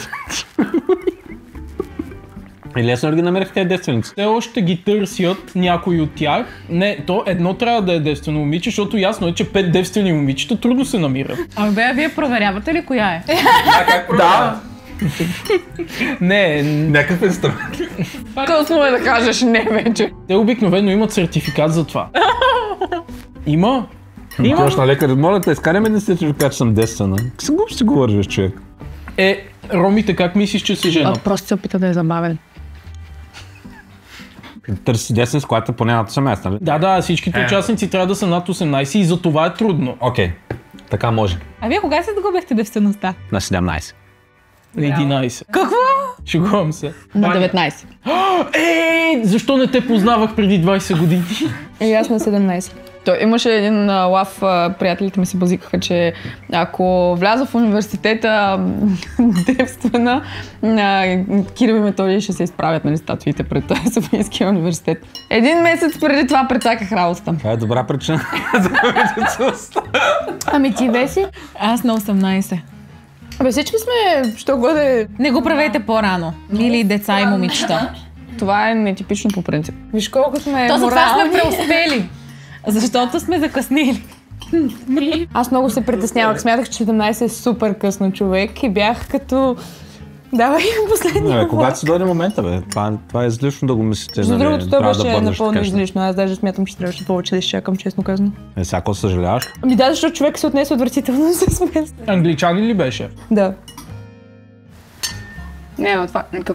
И лесно ли ги намерих тези девственици? Те още ги търсят някои от тях. Не, то едно трябва да е девствено момиче, защото ясно е, че пет девствени момичета трудно се намират. Абе, бе, вие проверявате ли коя е? Да. Не, Някакъв инструмент. Късно е да кажеш не вече. те обикновено имат сертификат за това. Има. Има. Отиваш на лекар, моля те, изкараме един сертификат, че съм девствена. Как се глупо си говориш, човек? Е, ромите, как мислиш, че се женат? Просто се опита да е забавен. Търси десен, с която поне над осемнайсет, нали? Да, да, всичките участници трябва да са над осемнайсет и за това е трудно. Окей, така може. А вие кога се загубихте девствеността? На седемнайсет. единайсет. Какво? Шегувам се. На деветнайсет. Е, защо не те познавах преди двайсет години? И аз на седемнайсет. Той имаше един а, лав, а, приятелите ми се базикаха, че ако вляза в университета девствена, а, Кирил и Методий ще се изправят, нали, статуите пред Софийския университет. Един месец преди това прецаках работата. Това е добра причина за медицинство. Ами ти Веси? Аз на осемнайсет. Абе всички сме, що годе... Не го правете по-рано. Мили деца и момичета. Това е нетипично по принцип. Виж колко сме То за това сме морални. преуспели. Защото сме закъснели. Аз много се притеснявах. Смятах, че седемнайсет е супер късно човек и бях като... Давай последния Не, влак. когато си дойде момента, бе. Това, това е излишно да го мислите. Между нали, другото, той трябва да беше бъдеш напълно така. излишно. Аз даже смятам, че трябваше повече да изчакам, честно казано. Е, всяко съжаляваш. Ами да, защото човек се отнесе отвратително с мен. Англичанин ли беше? Да. Не, но това никакъв.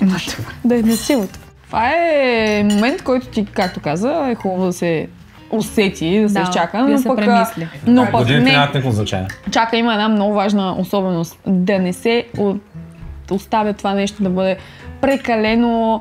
Да е насилото. Това е момент, който ти, както каза, е хубаво да се усети, да се Да, изчака, да но се пък, премисли. но пък Годините не. нямат никакво значение. Чака, има една много важна особеност. Да не се от- оставя това нещо да бъде прекалено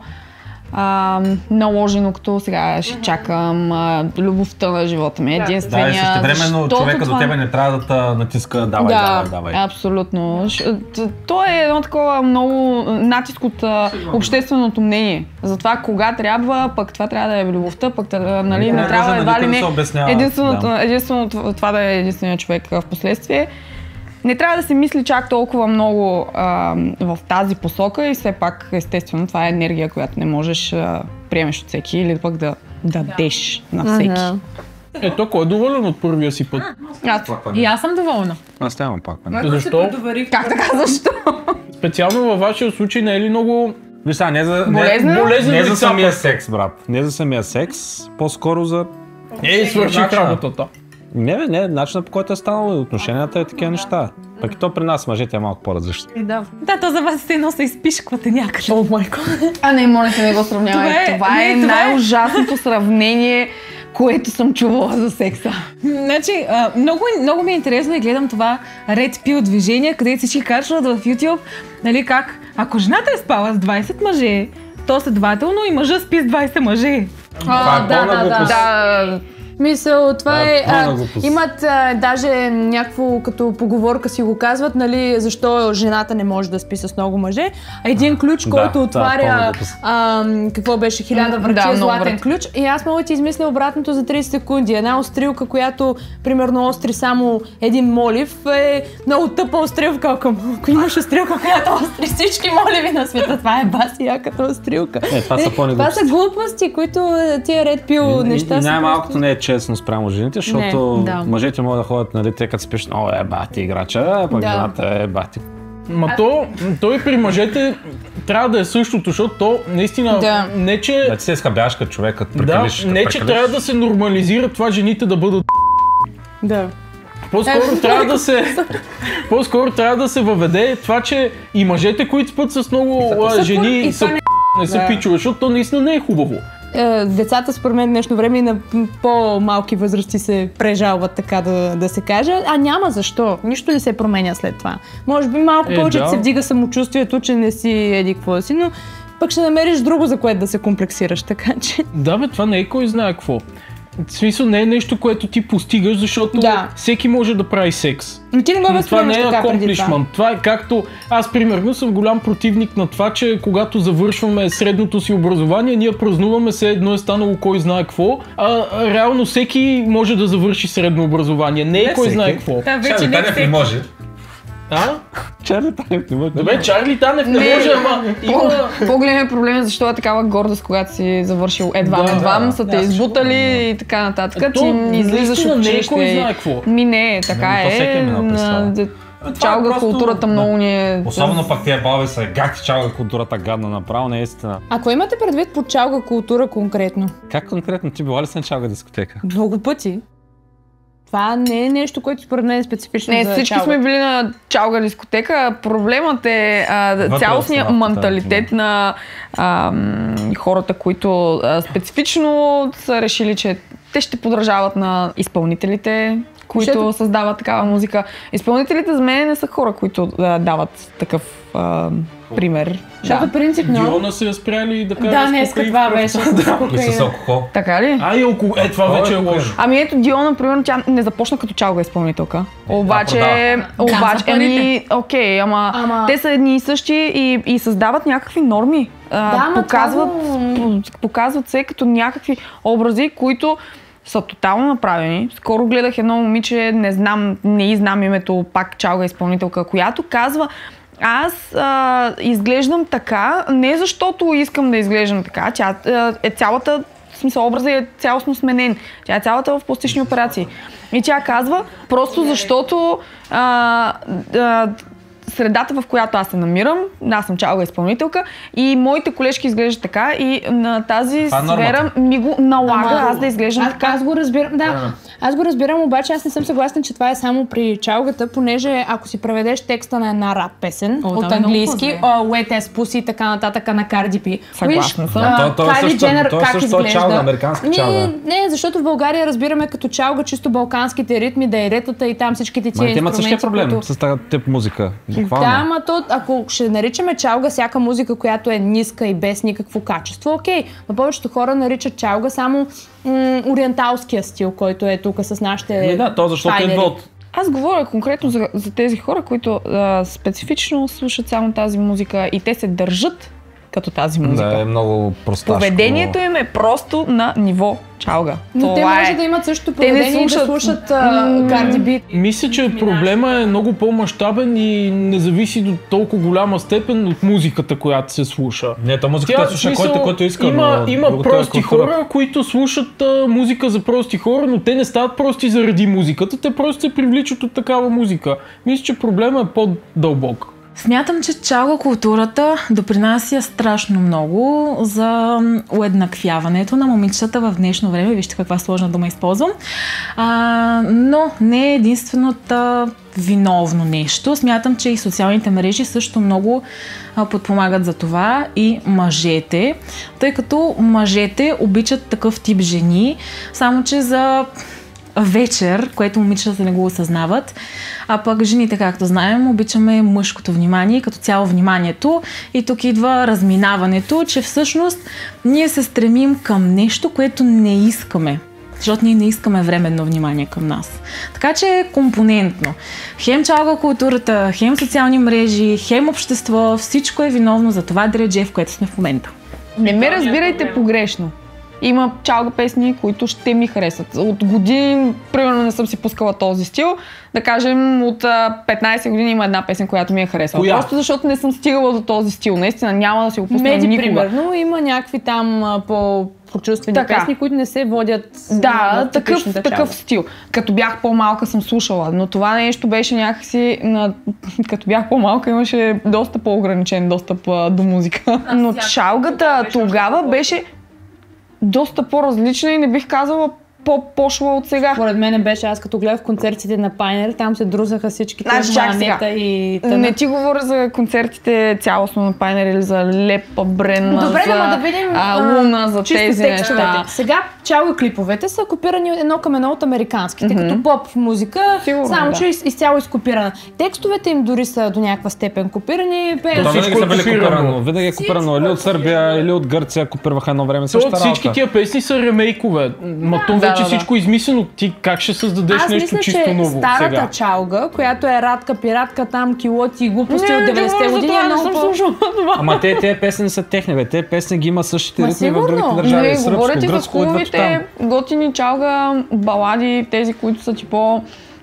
а, наложено, като сега ще чакам а, любовта на живота ми, единствения. Да, и същевременно защото човека това- до тебе не трябва да те натиска давай, да, давай, давай. абсолютно. Ш- т- То е едно такова много натиск от а, общественото мнение. За това кога трябва, пък това трябва да е любовта, пък а, нали, Не не може, трябва нали, едва ли да не се обяснява. единственото, Да. единственото това да е единственият човек в последствие. Не трябва да се мисли чак толкова много а, в тази посока и все пак, естествено, това е енергия, която не можеш да приемеш от всеки или пък да дадеш на всеки. Ага. Ето, кой е доволен от първия си път? Аз, И аз съм доволна. Аз нямам пак. Защо? как така, защо? Специално във вашия случай не е ли много... Виж сега, не за, Болезнено? не, Болезнено не за лицата. самия секс, брат. Не за самия секс, по-скоро за... Ей, свърших Начина. работата. Не, бе, не, начинът по който е станало и отношенията е такива неща. Пък и то при нас мъжете е малко по-различно. Да, то за вас се едно се изпишквате някъде. О, майко. А не, моля те, не го сравнявай. Това е- Това е, не, това е- най-ужасното сравнение, което съм чувала за секса. Значи, а, много, много ми е интересно и гледам това Red Pill движение, където всички качват в YouTube, нали как, ако жената е спала с двайсет мъже, то следователно и мъжа спи с двайсет мъже. Това е да, пълна да, да. глупост. Да, Мисъл, това Да, е... пълна А, глупост. имат а, даже някакво като поговорка си го казват, нали, защо жената не може да спи с много мъже. Един ключ, Да, който това е пълна отваря... глупост. А, какво беше? Хиляда Да, врати, много златен врати. ключ. И аз мога да ти измисля обратното за трийсет секунди. Една острилка, която примерно остри само един молив, е много тъпа острилка. Ако, ако имаш острилка, която остри всички моливи на света, това е баси яката острилка. Е, това са пълни Това са глупости, които е, тия Red Pill И, неща и са най-малкото просто- не е честно спрямо жените, защото да. мъжете могат да ходят, нали, те като спиш, о, е бати играча, а пък Да. жената е бати. Ма то, то и при мъжете трябва да е същото, защото то наистина Да. не че... Да ти се изхабяваш като човек, като Да, прекалиш. като не че прекалиш. трябва да се нормализира това жените да бъдат Да. По-скоро трябва да се... По-скоро трябва да се въведе това, че и мъжете, които спят с много а, жени, и са това п***, не са Да. пичове, защото то наистина не е хубаво. Е, Децата според мен днешно време и на по-малки възрасти се прежалват, така да, да се каже. А няма защо. Нищо не се променя след това. Може би малко Е, повече да. се вдига самочувствието, че не си еди какво си, но пък ще намериш друго, за което да се комплексираш, така че... Да бе, това не е кой знае какво. В смисъл не е нещо, което ти постигаш, защото Да. всеки може да прави секс. Но ти не го Но това не възприемаш е така преди това. accomplishment. Това е както... Аз примерно съм голям противник на това, че когато завършваме средното си образование, ние празнуваме се едно е станало кой знае какво, а а реално всеки може да завърши средно образование. Не е Не кой всеки. знае какво. Да, вече Чарли не Танев не всеки. може. А? Чарли Танев не може. Добре, Чарли Танев не Не. може, ама има... По-големият проблем е защо е такава гордост, когато си завършил едва Да, едва, да, са те избутали и така нататък. А то Ти излизаш наистина от не е училище. кой знае какво. Ми не, така Не, то всеки е е. минал през това. на- де- Това е Чалга просто- културата да. много ни е... Особено пак тия баби са гати чалга културата гадна направо, не е истина. Ако имате предвид по чалга култура конкретно? Как конкретно ти била ли си на чалга дискотека? Много пъти. Това не е нещо, което според мен е специфично Не, за всички чалга. сме били на чалга дискотека. Проблемът е а, Вътре цялостният в страната, менталитет на а, м, хората, които а, специфично са решили, че те ще подражават на изпълнителите, които Защото- създават такава музика. Изпълнителите за мен не са хора, които а, дават такъв а, пример. Защото Да. принципно... Диона се е спряли да кара Да, с днес кокаин това в беше. кръвта. с И с кокаина. алкохол. Така ли? А, и около... Е, това вече е лошо. Ами ето Диона, например, тя не започна като чалга изпълнителка. Обаче, продава. обаче, Да, за ами, окей, ама, Ама- те са едни и същи и, и създават някакви норми. А, Да, ама показват, това показват се като някакви образи, които са тотално направени. Скоро гледах едно момиче, не знам, не и знам името, пак чалга изпълнителка, която казва: аз а, изглеждам така, не защото искам да изглеждам така, тя а, е цялата, в смисъл образът е цялостно сменен, тя е цялата в пластични операции. И тя казва, просто защото а, а, средата, в която аз се намирам, аз съм чалга изпълнителка и моите колежки изглеждат така и на тази Това е нормата. сфера ми го налага Ама, аз да изглеждам аз, така. аз го разбирам, да. Аз го разбирам, обаче аз не съм съгласна, че това е само при чалгата, понеже ако си преведеш текста на една рап песен О, от там е много английски, по-зле. о, Wet Ass Pussy и така нататък на Cardi B. Съгласна Виж, съм. а, То- то е Kylie също- Jenner то е как също изглежда. чалга, американска не, чалга. Не, защото в България разбираме като чалга чисто балканските ритми, да е ретата и там всичките тия Ма те имат същия инструменти, проблем които... с тази тип музика. Буквално. Да, ама то, ако ще наричаме чалга всяка музика, която е ниска и без никакво качество, окей. Но повечето хора наричат чалга само м- ориенталския стил, който е тук с нашите Ами да, то защото файнери. идва от... Аз говоря конкретно за, за тези хора, които а, специфично слушат само тази музика и те се държат като тази музика. Да, е много просташко. Поведението им е просто на ниво чалга. Но те Това може е. да имат същото Те не поведение и да слушат- слушат Cardi B. Мисля, че проблема е много по-мащабен и не зависи до толкова голяма степен от музиката, която се слуша. Не, то музиката Тя, слуша смисъл, който, който иска, има, но има другото е прости култура. хора, които слушат а, музика за прости хора, но те не стават прости заради музиката, те просто се привличат от такава музика. Мисля, че проблема е по-дълбок. Смятам, че чалга културата допринася страшно много за уеднаквяването на момичетата в днешно време. Вижте каква сложна дума използвам. А, но не е единственото виновно нещо. Смятам, че и социалните мрежи също много а, подпомагат за това, и мъжете, тъй като мъжете обичат такъв тип жени, само че за вечер, което момичетата не го осъзнават. А пък жените, както знаем, обичаме мъжкото внимание, като цяло вниманието. И тук идва разминаването, че всъщност ние се стремим към нещо, което не искаме. Защото ние не искаме временно внимание към нас. Така че е компонентно. Хем чалга културата, хем социални мрежи, хем общество, всичко е виновно за това дредже, в което сме в момента. Не ме разбирайте погрешно. Има чалга песни, които ще ми харесат. От години, примерно, не съм си пускала този стил. Да кажем, от а, петнайсет години има една песен, която ми е харесала. Коя? Просто защото не съм стигала до този стил. Наистина няма да си го пусна Меди, никога. примерно, има някакви там а, по-прочувствени Така. песни, които не се водят Да, на такъв, типичната такъв чалга. стил. Като бях по-малка съм слушала, но това нещо беше някакси... На... Като бях по-малка имаше доста по-ограничен достъп а, до музика. Но чалгата тогава беше доста по-различна и не бих казала по-пошла от сега. Според мен беше, аз като гледах концертите на Пайнер, там се друзаха всичките Значи, чак сега. манета и тъна. Не ти говоря за концертите цялостно на Пайнер или за Лепа, Бренна, Добре, за ама да видим а, Луна, за чисто тези текстовете. неща. Сега чалга клиповете са копирани едно към едно от американските, Мгм. като поп музика, Сигурно, само да. че из, изцяло изкопирана. Текстовете им дори са до някаква степен копирани. То Пеят винаги всичко са е били копирано. копирано. Винаги е копирано или от Сърбия, или от Гърция, копирваха едно време То, същата всички работа. тия песни са ремейкове. Ма то Да, вече да, да. всичко е измислено. Ти как ще създадеш Аз нещо мисля, чисто че ново старата сега? чалга, която е радка, пиратка, там, килоти и глупости от деветдесетте години е много по... Ама те, те песни не са техни, бе. Те песни ги има същите Ма ритми в сигурно. другите държави. Не, Сръбско, говоря ти за гръцко, идват оттам. хубавите готини чалга, балади, тези, които са ти по...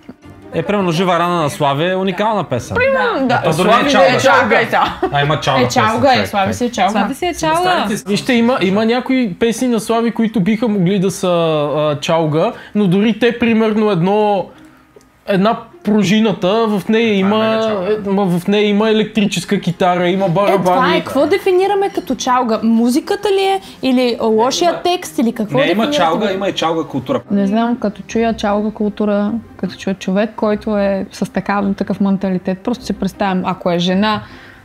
Е, примерно Жива рана на Слави е уникална песен. Да, А, дори не е Слави чалга. е чалга и цяло. А, има чалга Е, песен, чалга е, човек, слави човек. си е чалга. Слави си е чалга. Вижте, има, има някои песни на Слави, които биха могли да са а, чалга, но дори те, примерно, едно, една пружината, в нея има, е, ма в нея има електрическа китара, има Е, това барабани. е. Какво дефинираме като чалга? Музиката ли е? Или лошия текст? Или какво Не, има дефинирате? чалга, има и чалга култура. Не знам, като чуя чалга култура, като чуя човек, който е с такав, такъв менталитет, просто си представям, ако е жена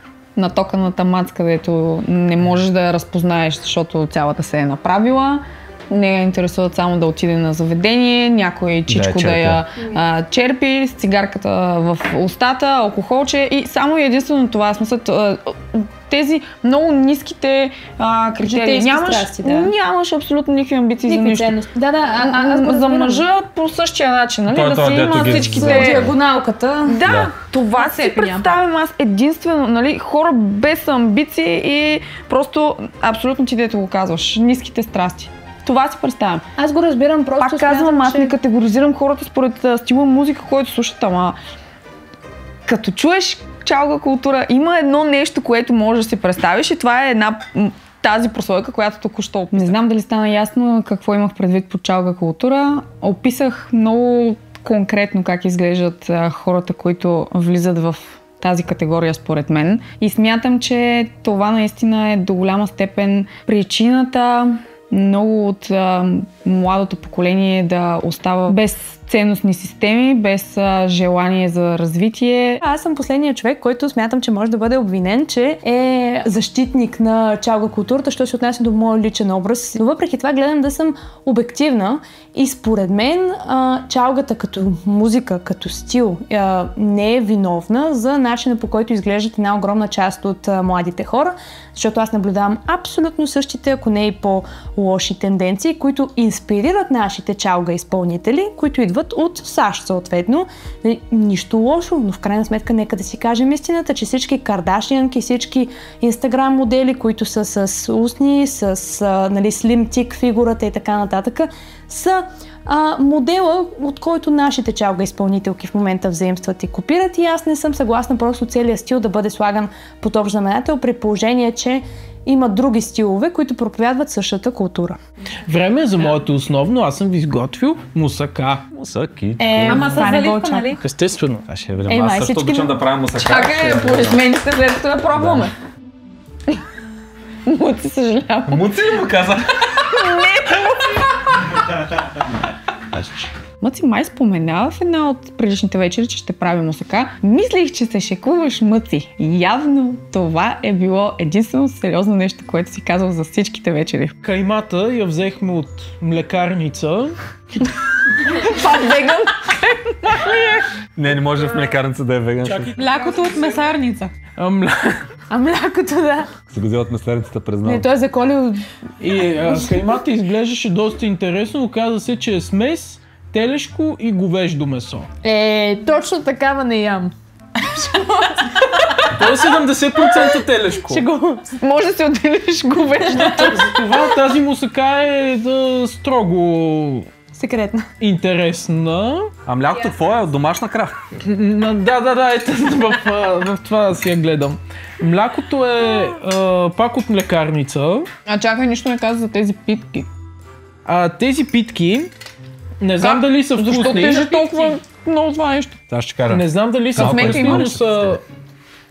на токаната мац, където не можеш да я разпознаеш, защото цялата се е направила, не я интересуват само да отиде на заведение, някой чичко да, черпи. я а, черпи, с цигарката в устата, алкохолче и само и единствено това. Смисъл, а, тези много ниските а, критерии. Житейски Нямаш, страсти, да. нямаш абсолютно никакви амбиции за Никакви нищо. ценности. Да, да, а, а, аз го за разбирам. мъжа по същия начин, нали? Той е да този, си дето има ги всичките... за- Диагоналката. Да, Да. това Аз си се пеням. представям аз единствено, нали? Хора без амбиции и просто абсолютно ти дето го казваш. Ниските страсти. Това си представям. Аз го разбирам просто. Пак казвам, смятам, аз че... не каtegоризирам хората според а, стила музика, който слушат, ама като чуеш чалга култура, има едно нещо, което можеш да си представиш и това е една м, тази прослойка, която току-що описах. Не знам дали стана ясно какво имах предвид под чалга култура. Описах много конкретно как изглеждат а, хората, които влизат в тази категория според мен. И смятам, че това наистина е до голяма степен причината много от а, младото поколение да остава без ценностни системи, без а, желание за развитие. Аз съм последният човек, който смятам, че може да бъде обвинен, че е защитник на чалга културата, що се отнася до моя личен образ. Но въпреки това гледам да съм обективна и според мен а, чалгата като музика, като стил а, не е виновна за начина, по който изглеждат една огромна част от а, младите хора, защото аз наблюдавам абсолютно същите, ако не и по-лоши тенденции, които инспирират нашите чалга изпълнители, които идват от САЩ съответно. Нищо лошо, но в крайна сметка нека да си кажем истината, че всички кардашианки, всички инстаграм модели, които са с устни, с а, нали, слим тик фигурата и така нататък, са а, модела, от който нашите чалга изпълнителки в момента взаимстват и копират и аз не съм съгласна просто целият стил да бъде слаган под общ знаменател при положение, че има други стилове, които проповядват същата култура. Време е за моето основно, аз съм ви изготвил мусака. Мусаки. Е, Ама с това не го заливка, очаквах. нали? Естествено. Това ще видим. Е, Аз май също всички- обичам да правя мусака. Чакай, поред сте след като да пробваме. Муци, съжалявам. Муци ли му каза? Мъци май спомена в една от предишните вечери, че ще правим мусака. Мислих, че се шекуваш, Мъци. Явно това е било единствено сериозно нещо, което си казал за всичките вечери. Каймата я взехме от млекарница. Пак веган. Не, не може в млекарница да е веган. Млякото от месарница. А, мля... А млякото, да. Се го взел от месарницата през Не, той е заколил. И а, каймата изглеждаше доста интересно. Оказа се, че е смес, телешко и говеждо месо. Е, точно такава не ям. То е седемдесет процента телешко. Може да си отделиш говеждото. Това тази мусака е да, строго Секретна. интересна. А млякото какво е? От домашна крава? М, Да, да, да, ето в, а, в това си я гледам. Млякото е а, пак от млекарница. А чакай, нищо не каза за тези питки. А, тези питки, не знам Как? дали са Защо вкусни. тежи толкова много това нещо? Аз ще кажа. Не знам дали са Малко вкусни, има но ли? са...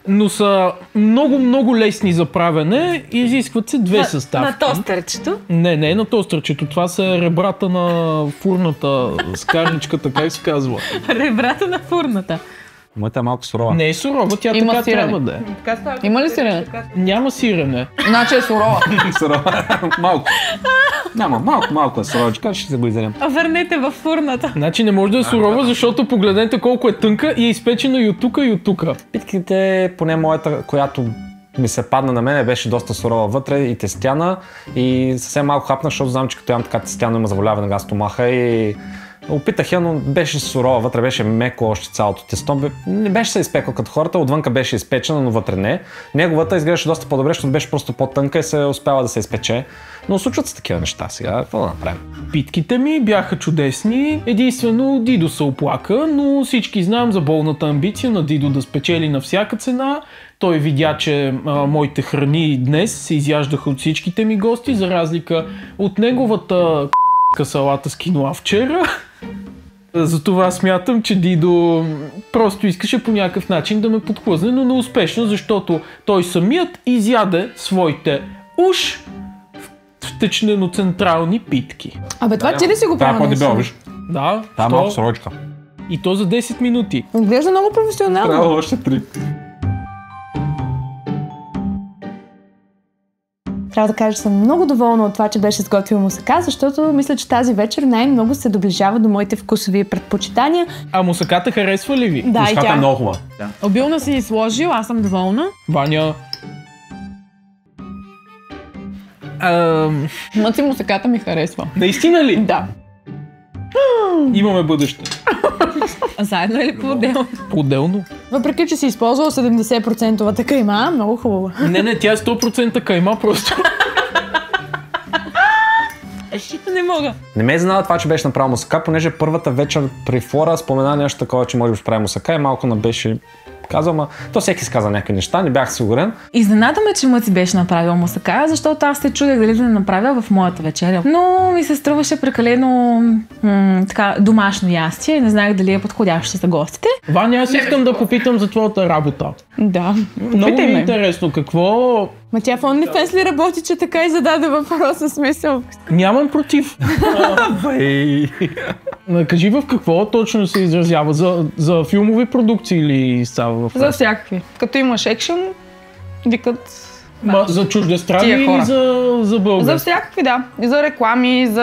но са много-много лесни за правене и изискват се две На, съставки. на тостърчето. Не, не на тостърчето. Това са ребрата на фурната, скарничката, как се казва. Ребрата на фурната. Моята е малко сурова. Не е сурова, тя Има така сирене. трябва да е. Има ли сирене? Няма сирене. Значи е сурова. Сурова. Малко. Няма, малко, малко е суровичка, ще се го изядем. Върнете във фурната. Значи не може да е сурова, защото погледнете колко е тънка и е изпечена и от тука и от тука. Питките, поне моята, която ми се падна на мен, беше доста сурова вътре и тестяна и съвсем малко хапнах, защото знам, че като ям така тестяно има заболяване на стомаха и опитах я, но беше сурова, вътре беше меко още цялото тесто. Не беше се изпекла като хората, отвънка беше изпечена, но вътре не. Неговата изглеждаше доста по-добре, защото беше просто по-тънка и се успява да се изпече. Но случват се такива неща сега, какво да направим? Питките ми бяха чудесни. Единствено Дидо се оплака, но всички знаем за болната амбиция на Дидо да спечели на всяка цена. Той видя, че а, моите храни днес се изяждаха от всичките ми гости, за разлика от неговата салата с киноа вчера. Затова смятам, че Дидо просто искаше по някакъв начин да ме подхлъзне, но неуспешно, защото той самият изяде своите уж втечнено-централни питки. Абе, това ти ли си го Това е по-дебело, правил? виж. Да, Това е то- малко сурочка. и то за десет минути. Изглежда много професионално. Трябва още три. Трябва да кажа, че съм много доволна от това, че беше сготвил мусака, защото мисля, че тази вечер най-много се доближава до моите вкусови предпочитания. А мусаката харесва ли ви? Да, и Муската тя. е много хубава. Обилно си сложил, аз съм доволна. Ваня... Ам, Мъци мусаката ми харесва. наистина ли? Да. Имаме бъдеще. Заедно или по-отделно? По-отделно. Въпреки, че си използвал седемдесет процента кайма, много хубаво. Не, не, тя е сто процента кайма просто. Не мога. Не ме е изненада това, че беше направил мусака, понеже първата вечер при Флора спомена нещо такова, че може би ще прави мусака и малко не беше казал, ма то всеки си каза някакви неща, не бях сигурен. Изненада ме, че Мъци беше направил мусака, защото аз се чудех дали да не направя в моята вечеря. Но ми се струваше прекалено м- така, домашно ястие и не знаех дали е подходящо за гостите. Ваня, аз искам да попитам за твоята работа. Да. Много ми Питай е ме. интересно, какво... Ма тя в OnlyFans ли работи, че така и зададе въпроса, смисъл? Нямам против. А, кажи в какво точно се изразява? За, за филмови продукции или става въпрос? За всякакви. Като имаш екшен, викат... Ма, за чуждестранни Тия хора. или за, за За български? всякакви, да. И за реклами, за,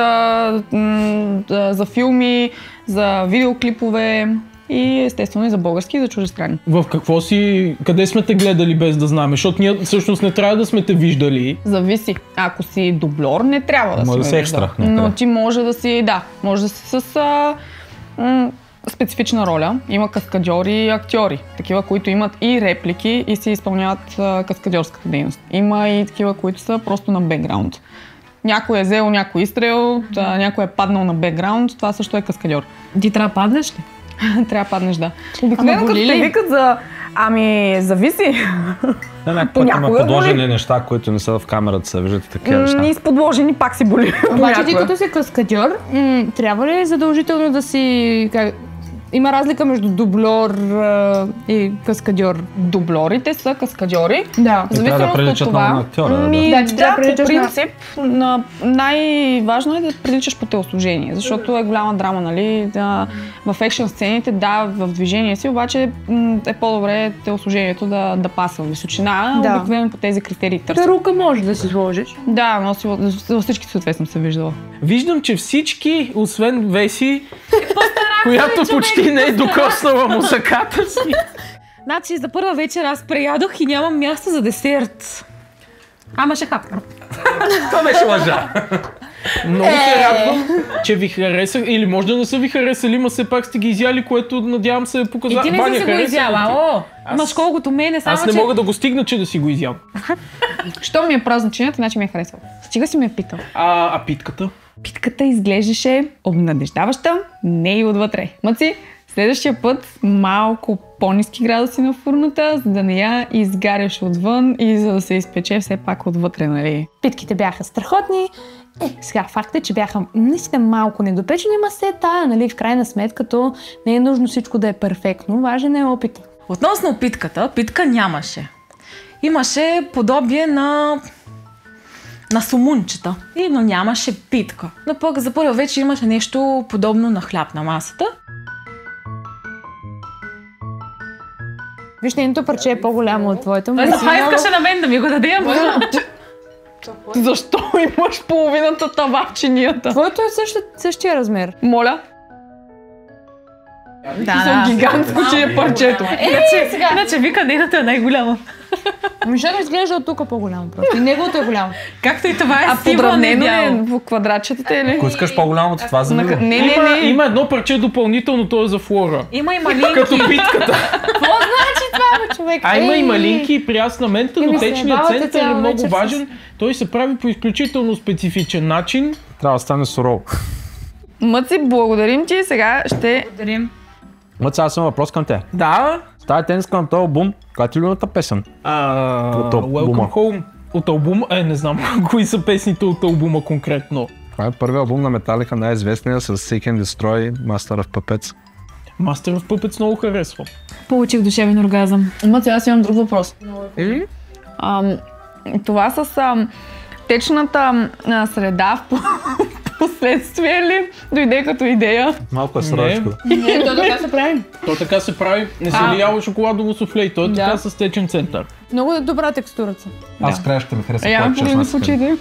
м- за, за филми, за видеоклипове и естествено и за български и за чуждестранни. В какво си... Къде сме те гледали без да знаме? Защото ние всъщност не трябва да сме те виждали. Зависи. Ако си дублер, не трябва да Може да си си ме екстра виждал. някъде. Но ти може да си, да, може да си с а, м- специфична роля. Има каскадьори и актьори. Такива, които имат и реплики и си изпълняват а, каскадьорската дейност. Има и такива, които са просто на бекграунд. Някой е взел някой изстрел, та, някой е паднал на бекграунд, това също е каскадьор. Ти трябва да паднеш ли? Трябва да паднеш, да. Обикновено като боли те ли? викат за... Ами, зависи. Да, някакъв път има Понякога подложени боли. неща, които не са в камерата, се виждате такива неща. Ни изподложени пак си боли. Обаче ти Понякога. като си каскадьор, м- трябва ли задължително да си... Как... Има разлика между дублер а, и каскадьор. Дублерите са каскадьори. Да. И трябва да приличат много на актьора, да. Ми, Да, да, ти трябва да по приличаш на- принцип, на... най-важно е да приличаш по телосложение, защото е голяма драма, нали? Да, в екшен сцените, да, в движение си, обаче м, е по-добре телосложението да, да пасва. Височина, Да. обикновено по тези критерии търсят. Перука може да си сложиш. Да, но си, във всички цветове съм се виждала. Виждам, че всички, освен Веси, която почти не е докоснала мусаката си. Значи за първа вечер аз преядох и нямам място за десерт. Ама ще хапна. Това беше лъжа. Много се радвам, че ви хареса, или може да не са ви харесали, ма все пак сте ги изяли, което надявам се показа. И ти не Ваня, си се го хареса ли изяла. ти? О, Аз- имаш колкото мене, само Аз не че... мога да го стигна, че да си го изям. Що ми е празначението, значи ми е харесал. Стига си ме е питал. А, а питката? Питката изглеждаше обнадеждаваща, не и отвътре. Мъци, следващия път малко по-ниски градуси на фурната, за да не я изгаряш отвън и за да се изпече все пак отвътре, нали? Питките бяха страхотни. Е, сега факт е, че бяха наистина малко недопечени, ма се тая, нали, в крайна сметка, то не е нужно всичко да е перфектно, важен е опит. Относно питката, питка нямаше. Имаше подобие на на сумунчета, и, но нямаше питка. Но пък за първо вече имаше нещо подобно на хляб на масата. Виж, нейното парче е по-голямо от твоето. Той затова искаше на мен да ми го даде, ама... Защо имаш половината тава в чинията? Твоето е също, същия размер. Моля? Да, Съм гигантско, че е парчето. Иначе, сега... иначе вика, нейната е най-голяма. Мишето изглежда от тук по-голямо просто. И неговото е голямо. Както и това е А сиво, подравнено ли не е бяло. в квадратчетата или? Ако искаш по-голямо от това, за На- него. Не, не, Има, не. има едно парче допълнително, то е за Флора. Има и малинки. Като питката. Човек, А има ей! и малинки и прясна мента, но Еми, се течният ебавате център е цяла много вечер с- важен. Той се прави по изключително специфичен начин. Трябва да стане сурово. Мъци, благодарим ти. Сега ще... Благодарим. Мъц, аз имам въпрос към те. Да. Стая тениска на този албум, каква ти любимата песен? А, От албума. Welcome Home. От албума? Е, не знам кои са песните от албума конкретно. Това е първият албум на Metallica, най-известния с Seek and Destroy, Master of Puppets. Master of Puppets много харесва. Получих душевен оргазъм. Мъци, аз имам друг въпрос. Или? Ам, това с ам, течната а, среда в последствие ли дойде като идея? Малко е Не. срочко. Не, то така се прави. То така се прави. Не се ли яло шоколадово суфле и то е Да. така с течен център. Много е добра текстурата. Аз в края ще ми хареса А я повече погледна в шестнадесет. очите.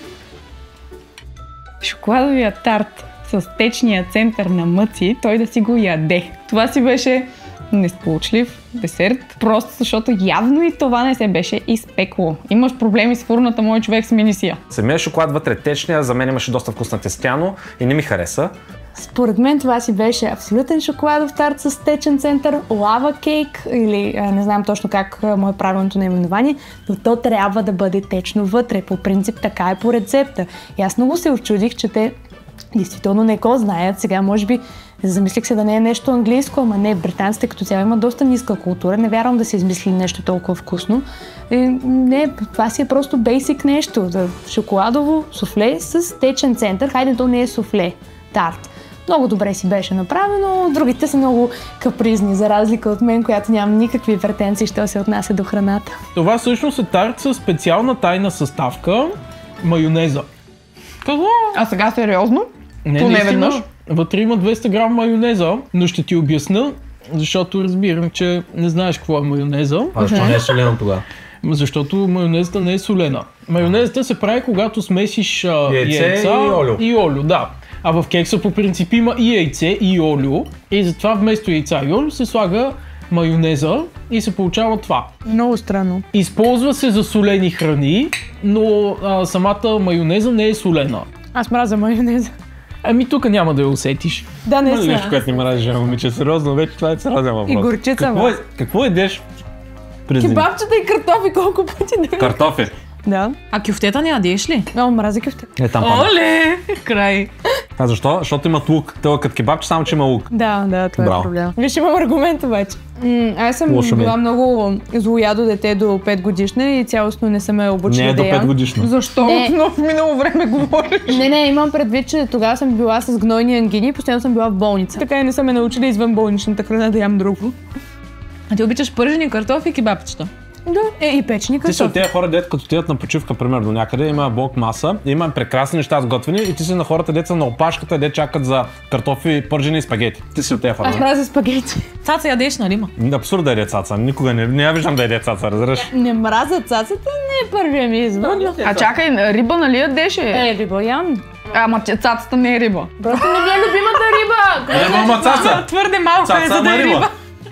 Шоколадовия тарт с течния център на Мъци, той да си го яде. Това си беше несполучлив десерт, просто защото явно и това не се беше изпекло. Имаш проблеми с фурната, мой човек, смени си я. Самия шоколад вътре течния, за мен имаше доста вкусна тестяно и не ми хареса. Според мен това си беше абсолютен шоколадов тарт с течен център, лава кейк или а, не знам точно как а, му е правилното наименование, но то трябва да бъде течно вътре. По принцип така е по рецепта. И аз много се очудих, че те действително не го знаят. Сега може би замислих се да не е нещо английско, ама не, британците като цяло има доста ниска култура. Не вярвам да се измисли нещо толкова вкусно. И, не, това си е просто бейсик нещо. Да, шоколадово суфле с течен център. Хайде, то не е суфле, тарт. Много добре си беше направено, другите са много капризни, за разлика от мен, която нямам никакви претенции, що се отнася до храната. Това всъщност е тарт със специална тайна съставка майонеза. Какво? А сега сериозно? Не, Поне наистина, веднъж. вътре има двеста грама майонеза, но ще ти обясна, защото разбирам, че не знаеш какво е майонеза. А защо не е солено тогава? Защото майонезата не е солена. Майонезата се прави, когато смесиш а, Яйце яйца и олио. и олио, да. А в кекса по принцип има и яйце и олио. И затова вместо яйца и олио се слага майонеза и се получава това. Много странно. Използва се за солени храни, но а, самата майонеза не е солена. Аз мразя майонеза. Ами тук няма да я усетиш. Да, не Има ли нещо, са. което не мразиш, жена момиче? Сериозно, вече това е сериозен въпрос. И горчица, Какво, бе. е, какво едеш през деня? Кебабчета и картофи колко пъти да. Картофи. Да. А кюфтета не ядеш ли? Много мразя кюфте. Е, там пада. Оле! Край. А защо? Защото имат лук. Това като кебабче, само че има лук. Да, да, това Браво. е проблема. Виж, имам аргумент обаче. М, аз съм Лошо ми е. била много злоядо дете до пет годишна и цялостно не съм я обучила Не е да до ям. пет годишно. Защо Не. в в минало време говориш? Не, не, имам предвид, че тогава съм била с гнойни ангини и постоянно съм била в болница. Така и не съм ме научила извън болничната храна да ям друго. А ти обичаш пържени картофи и кебабчета? Да, е и печени Ти си от картофи. тези хора, дет като отидат на почивка, примерно някъде, има блок маса, има прекрасни неща сготвени и ти си на хората, деца на опашката, де чакат за картофи, пържени и спагети. Ти си от тези хора. Аз мразя спагети. Цаца ядеш, нали ма? Абсурд да яде цаца. Никога не, не я виждам да яде цаца, разбираш? Не мразя цацата, не е първия ми извод. А чакай, риба нали ядеше? Е, риба ям. Ама че цацата не е риба. Просто не ми е любимата риба. Е, мама цаца! Твърде малко е, Цаца, за да ама е риба.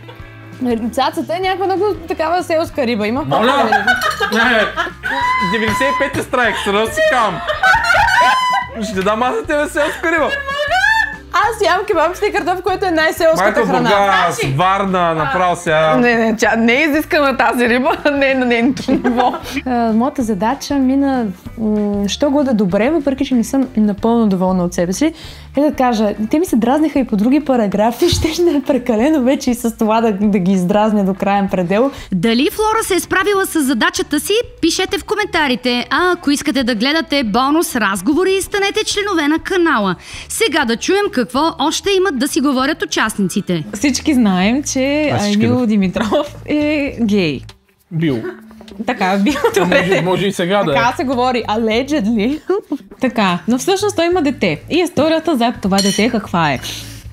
риба. Цацата е някаква много такава селска риба. Има Моля! Не, деветдесет и пети страйк, сериозно си кам. Ще дам аз за тебе селска риба. Аз ям кебабчета и картоф, което е най-селската Майко храна. Бургас, Варна, направо сега. Не, не, тя не е изискана тази риба, не е на нейното ниво. А, моята задача мина, м- що го да добре, въпреки че не съм напълно доволна от себе си, е да кажа, те ми се дразниха и по други параграфи, ще ще е прекалено вече и с това да, да ги издразня до краен предел. Дали Флора се е справила с задачата си, пишете в коментарите. А ако искате да гледате бонус разговори, станете членове на канала. Сега да чуем какво какво още имат да си говорят участниците? Всички знаем, че Аз всички Емил да. Димитров е гей. Бил. Така, бил Може, може и сега да е. Така се говори, allegedly. Така, но всъщност той има дете. И историята за това дете каква е?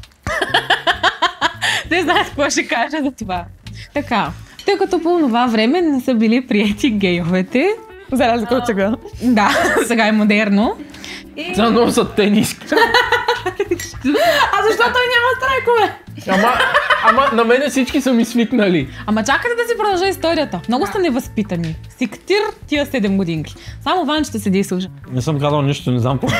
Не знаят какво ще кажа за това. Така, тъй като по това време не са били приети гейовете. За разлика от сега. Да, сега е модерно. И... За носят тениски. А защо той няма страйкове? Ама, ама на мене всички са ми свикнали. Ама чакайте да си продължа историята. Много сте невъзпитани. Сиктир тия седем годинки. Само Ванчета седи и слуша. Не съм казал нищо, не знам по.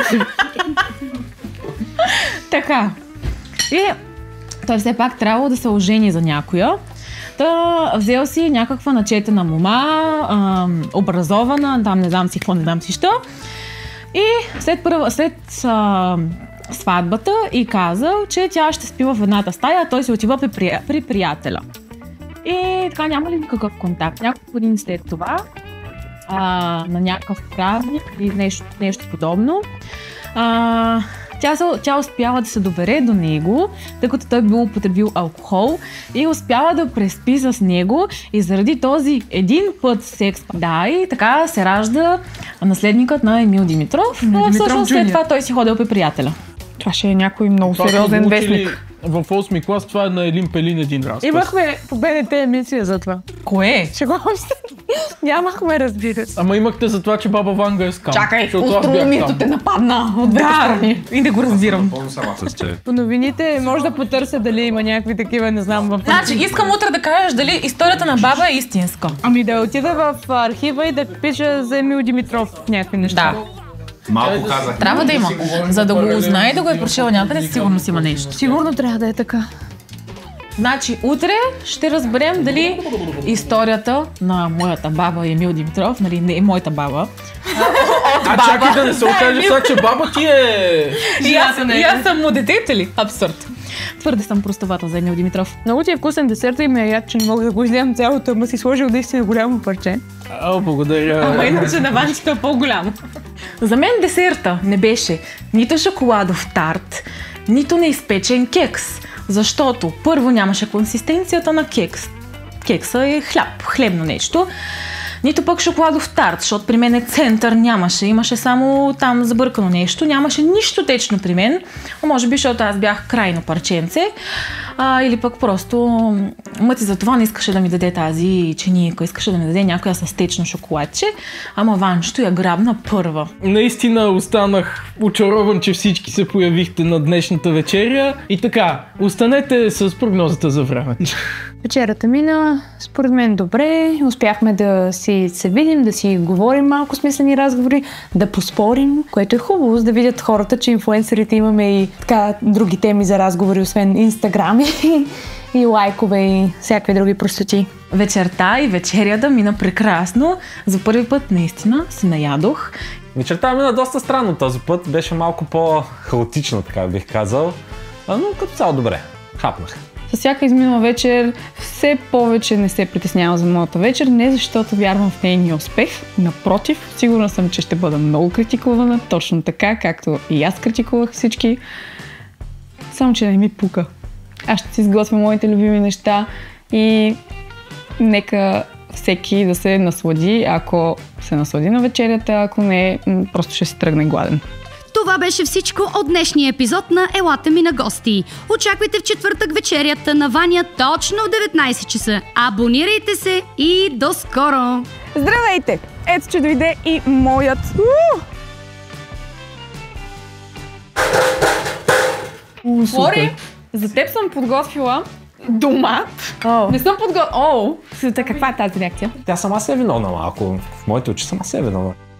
Така. И той все пак трябвало да се ожени за някоя. Та взел си някаква начетена мома, ам, образована, там не знам си какво, не знам си що. И след, първа, след ам, сватбата и казал, че тя ще спи в едната стая, а той се отива при, при, при приятеля. И така няма ли никакъв контакт. Няколко години след това, а, на някакъв празник или нещо, нещо подобно, а, Тя, се, тя успява да се довере до него, тъй като той бил употребил алкохол и успява да преспи с него и заради този един път секс. Да, и така се ражда наследникът на Емил Димитров. Но всъщност след това той си ходил при приятеля. Това ще е някой много Това сериозен сме го учили вестник. В осми клас това е на Елин Пелин един раз. Имахме по Б Н Т емисия за това. Кое? Шегувам се. Нямахме, разбира се. Ама имахте за това, че баба Ванга е скам. Чакай, Защото аз бях Астрономието там. те нападна от двете страни. И да го разбирам. По новините може да потърся дали има някакви такива, не знам, в... Значи, искам утре да кажеш дали историята на баба е истинска. Ами да отида в архива и да пиша за Емил Димитров някакви неща. Да. Малко казах. Трябва да има. За да го узнае и да го е прочела някъде, сигурно си има нещо. Сигурно трябва да е така. Значи, утре ще разберем дали историята на моята баба Емил Димитров, нали, не е моята баба. А чакай да не се окаже сега, че баба ти е... И аз, и аз съм му детето ли? Абсурд. Твърде съм простовата за Емил Димитров. Много ти е вкусен десерт и ми е яд, че не мога да го излям цялото, ама си сложил наистина голямо парче. О, благодаря. Ама иначе на Ванчето е по-голямо. За мен десерта не беше нито шоколадов тарт, нито неизпечен кекс. Защото първо нямаше консистенцията на кекс. Кекса е хляб, хлебно нещо. Нито пък шоколадов тарт, защото при мен е център нямаше. Имаше само там забъркано нещо. Нямаше нищо течно при мен. А може би, защото аз бях крайно парченце. А, или пък просто мъти за това не искаше да ми даде тази чинийка. Искаше да ми даде някоя с течно шоколадче. Ама Ванчето я грабна първа. Наистина останах очарован, че всички се появихте на днешната вечеря. И така, останете с прогнозата за времето. Вечерата мина, според мен добре, успяхме да си се видим, да си говорим малко смислени разговори, да поспорим, което е хубаво, за да видят хората, че инфлуенсърите имаме и така други теми за разговори, освен инстаграми и лайкове и всякакви други простоти. Вечерта и вечерята мина прекрасно. За първи път наистина се наядох. Вечерта мина доста странно този път, беше малко по-хаотично, така бих казал. А, но като цяло добре, хапнах. С всяка изминала вечер все повече не се притеснявам за моята вечер, не защото вярвам в нейния успех. Напротив, сигурна съм, че ще бъда много критикувана, точно така, както и аз критикувах всички. Само, че не ми пука. Аз ще си изготвя моите любими неща и нека всеки да се наслади, ако се наслади на вечерята, ако не, просто ще се тръгне гладен. Това беше всичко от днешния епизод на Елате ми на гости. Очаквайте в четвъртък вечерята на Ваня точно в деветнайсет часа. Абонирайте се и до скоро! Здравейте! Ето, че дойде и моят... Флори, за теб съм подготвила домат. О, Не съм подготвила... О, каква е тази реакция? Тя сама се е виновна малко. В моите очи сама се е виновна.